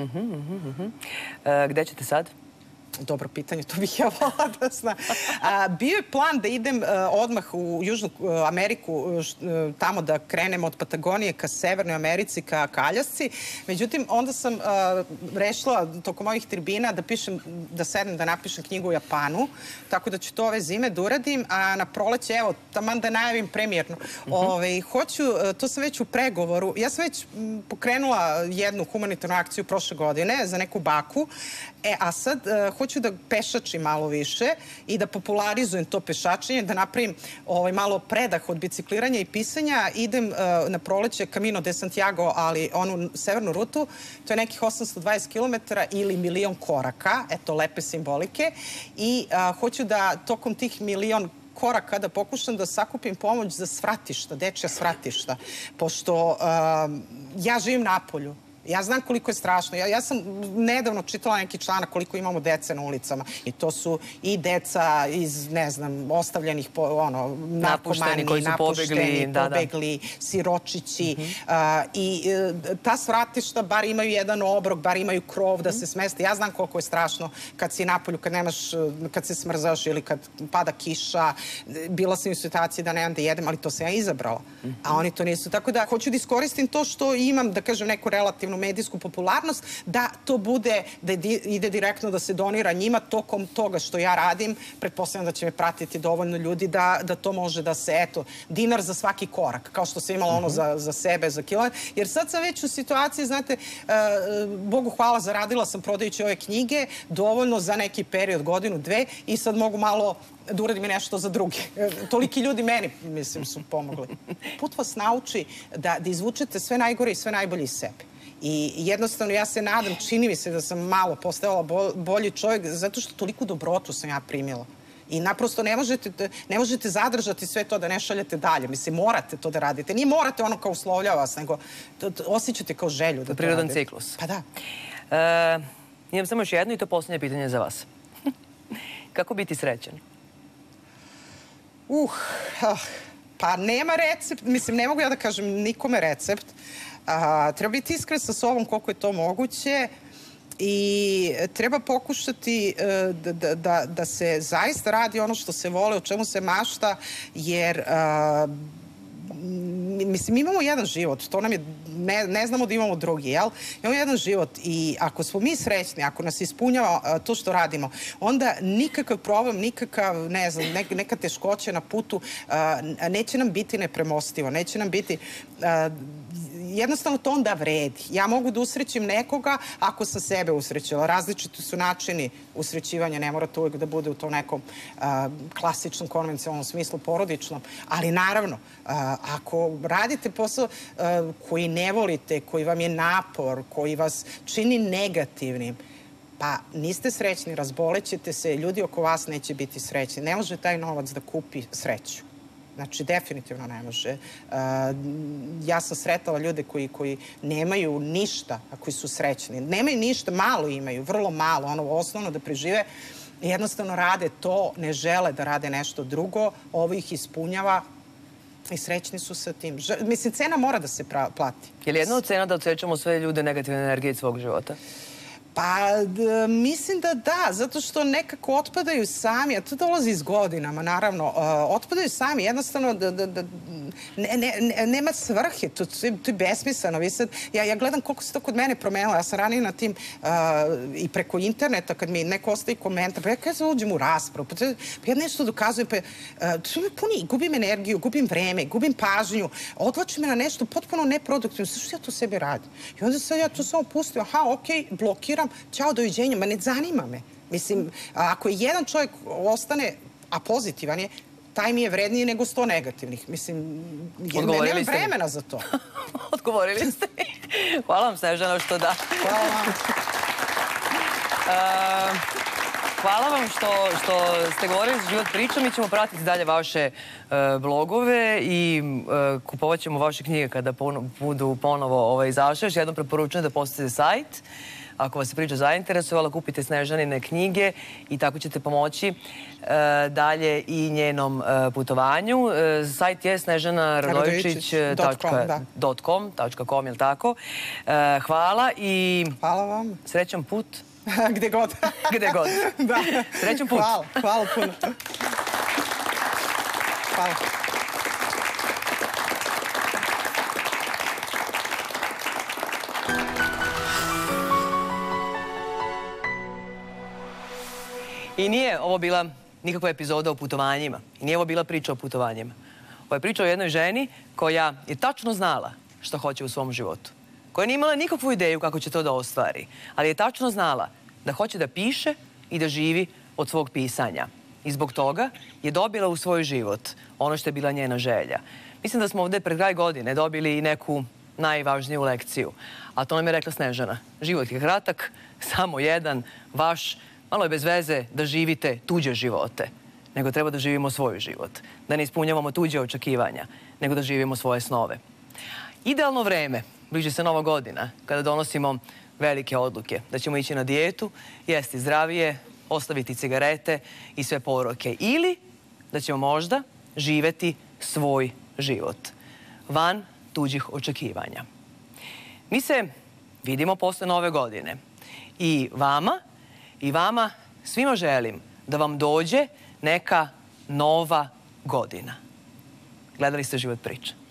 Gde ćete sad? Dobro pitanje, to bih ja volila da znam. Bio je plan da idem odmah u Južnu Ameriku, tamo da krenem od Patagonije ka Severnoj Americi, ka Aljasci. Međutim, onda sam rešila tokom ovih tribina da sednem da napišem knjigu u Japanu, tako da ću to ove zime da uradim, a na proleće, evo, taman da najavim premijerno. To sam već u pregovoru. Ja sam već pokrenula jednu humanitarnu akciju prošle godine za neku baku, a sad hoću da pešačim malo više i da popularizujem to pešačenje, da napravim malo predah od bicikliranja i pisanja. Idem na proleće Camino de Santiago, ali onu severnu rutu, to je nekih 820 km ili 1.000.000 koraka, eto, lepe simbolike. I hoću da tokom tih 1.000.000 koraka da pokušam da sakupim pomoć za svratišta, dečja svratišta, pošto ja živim napolju. Ja znam koliko je strašno. Ja sam nedavno čitala neki članak koliko imamo dece na ulicama. I to su i deca iz, ne znam, ostavljenih narkomani, koji su pobegli, siročići. I ta svratišta bar imaju jedan obrok, bar imaju krov da se smeste. Ja znam koliko je strašno kad si napolju, kad se smrzaš ili kad pada kiša. Bila sam u situaciji da nemam da jedem, ali to sam ja izabrala. A oni to nisu. Tako da hoću da iskoristim to što imam, da kažem, neku relativnu medijsku popularnost, da to bude, da ide direktno da se donira njima tokom toga što ja radim. Pretpostavljam da će me pratiti dovoljno ljudi da to može da se, eto, dinar za svaki korak, kao što sam imala ono za sebe, za kilometar. Jer sad sam već u situaciji, znate, Bogu hvala, zaradila sam prodajući ove knjige, dovoljno za neki period, godinu, dve, i sad mogu malo da uradim i nešto za druge. Toliki ljudi meni, mislim, su pomogli. Put vas nauči da izvučete sve najgore i sve najbolje iz sebe. I jednostavno ja se nadam, čini mi se da sam malo postajala bolji čovjek, zato što toliku dobrotu sam ja primila. I naprosto ne možete zadržati sve to da ne šaljete dalje. Mislim, morate to da radite. Nije morate ono kao uslovljava vas, nego osjećate kao želju da to radite. Prirodan ciklus. Pa da. Imam samo još jedno i to posljednje pitanje za vas. Kako biti srećan? Pa nema recept. Mislim, ne mogu ja da kažem nikome recept. Treba biti iskren sa sobom koliko je to moguće i treba pokušati da se zaista radi ono što se vole, o čemu se mašta, jer mislim, imamo jedan život, to nam je, ne znamo da imamo drugi, jel? Imamo jedan život i ako smo mi srećni, ako nas ispunjava to što radimo, onda nikakav problem, nikakav, ne znam, neka teškoća na putu neće nam biti nepremostivo, neće nam biti... Jednostavno to onda vredi. Ja mogu da usrećim nekoga ako sam sebe usrećila. Različiti su načini usrećivanja, ne mora to uvijek da bude u tom nekom klasičnom, konvencionalnom smislu, porodičnom. Ali naravno, ako radite posao koji ne volite, koji vam je napor, koji vas čini negativnim, pa niste srećni, razbolećete se, ljudi oko vas neće biti srećni. Ne može taj novac da kupi sreću. Znači, definitivno ne može. Ja sam sretala ljude koji nemaju ništa, a koji su srećni. Nemaju ništa, malo imaju, vrlo malo, ono osnovno da prežive. Jednostavno rade to, ne žele da rade nešto drugo, ovo ih ispunjava i srećni su sa tim. Mislim, cena mora da se plati. Je li jedna od cena da odsečemo sve ljude negativne energije iz svog života? Pa, mislim da da, zato što nekako otpadaju sami, a to dolazi iz godinama, naravno, otpadaju sami, jednostavno nema svrhe, to je besmisleno. Ja gledam koliko se to kod mene promenilo, ja sam ranije na tim i preko interneta, kad mi neko ostaje komentar, pa ja kada se uđem u raspravu, pa ja nešto dokazujem, pa to me puni, gubim energiju, gubim vreme, gubim pažnju, odvlači me na nešto potpuno neproduktivno, sve što ja to sebi radim. I onda sad ja to samo pustim, aha, okej, blokiram, ćao, doviđenja, ma ne zanima me. Mislim, ako je jedan čovjek ostane, a pozitivan je, taj mi je vredniji nego 100 negativnih. Mislim, nemam vremena za to. Odgovorili ste mi. Hvala vam, Snežana, što da. Hvala vam. Hvala vam što ste govorili za Život priča. Mi ćemo pratiti dalje vaše blogove i kupovat ćemo vaše knjige kada budu ponovo izašle. Još jednom preporučujem da posetite sajt. Ako vas je priča zainteresovala, kupite Snežanine knjige i tako ćete pomoći dalje i njenom putovanju. Sajt je snežanaradojičić.com, je li tako? Hvala i srećan put. Gde god. Gde god. Srećan put. Hvala puno. Hvala. I nije ovo bila nikakva epizoda o putovanjima. I nije ovo bila priča o putovanjima. Ovo je priča o jednoj ženi koja je tačno znala što hoće u svom životu. Koja nije imala nikakvu ideju kako će to da ostvari. Ali je tačno znala da hoće da piše i da živi od svog pisanja. I zbog toga je dobila u svoj život ono što je bila njena želja. Mislim da smo ovdje pred kraj godine dobili i neku najvažniju lekciju. A to nam je rekla Snežana. Život je kratak, samo jedan, vaš. Malo je bez veze da živite tuđe živote, nego treba da živimo svoj život. Da ne ispunjavamo tuđe očekivanja, nego da živimo svoje snove. Idealno vreme bliži se Nova godina, kada donosimo velike odluke. Da ćemo ići na dijetu, jesti zdravije, ostaviti cigarete i sve poroke. Ili da ćemo možda živeti svoj život van tuđih očekivanja. Mi se vidimo posle Nove godine. I vama svima želim da vam dođe neka nova godina. Gledali ste Život priča.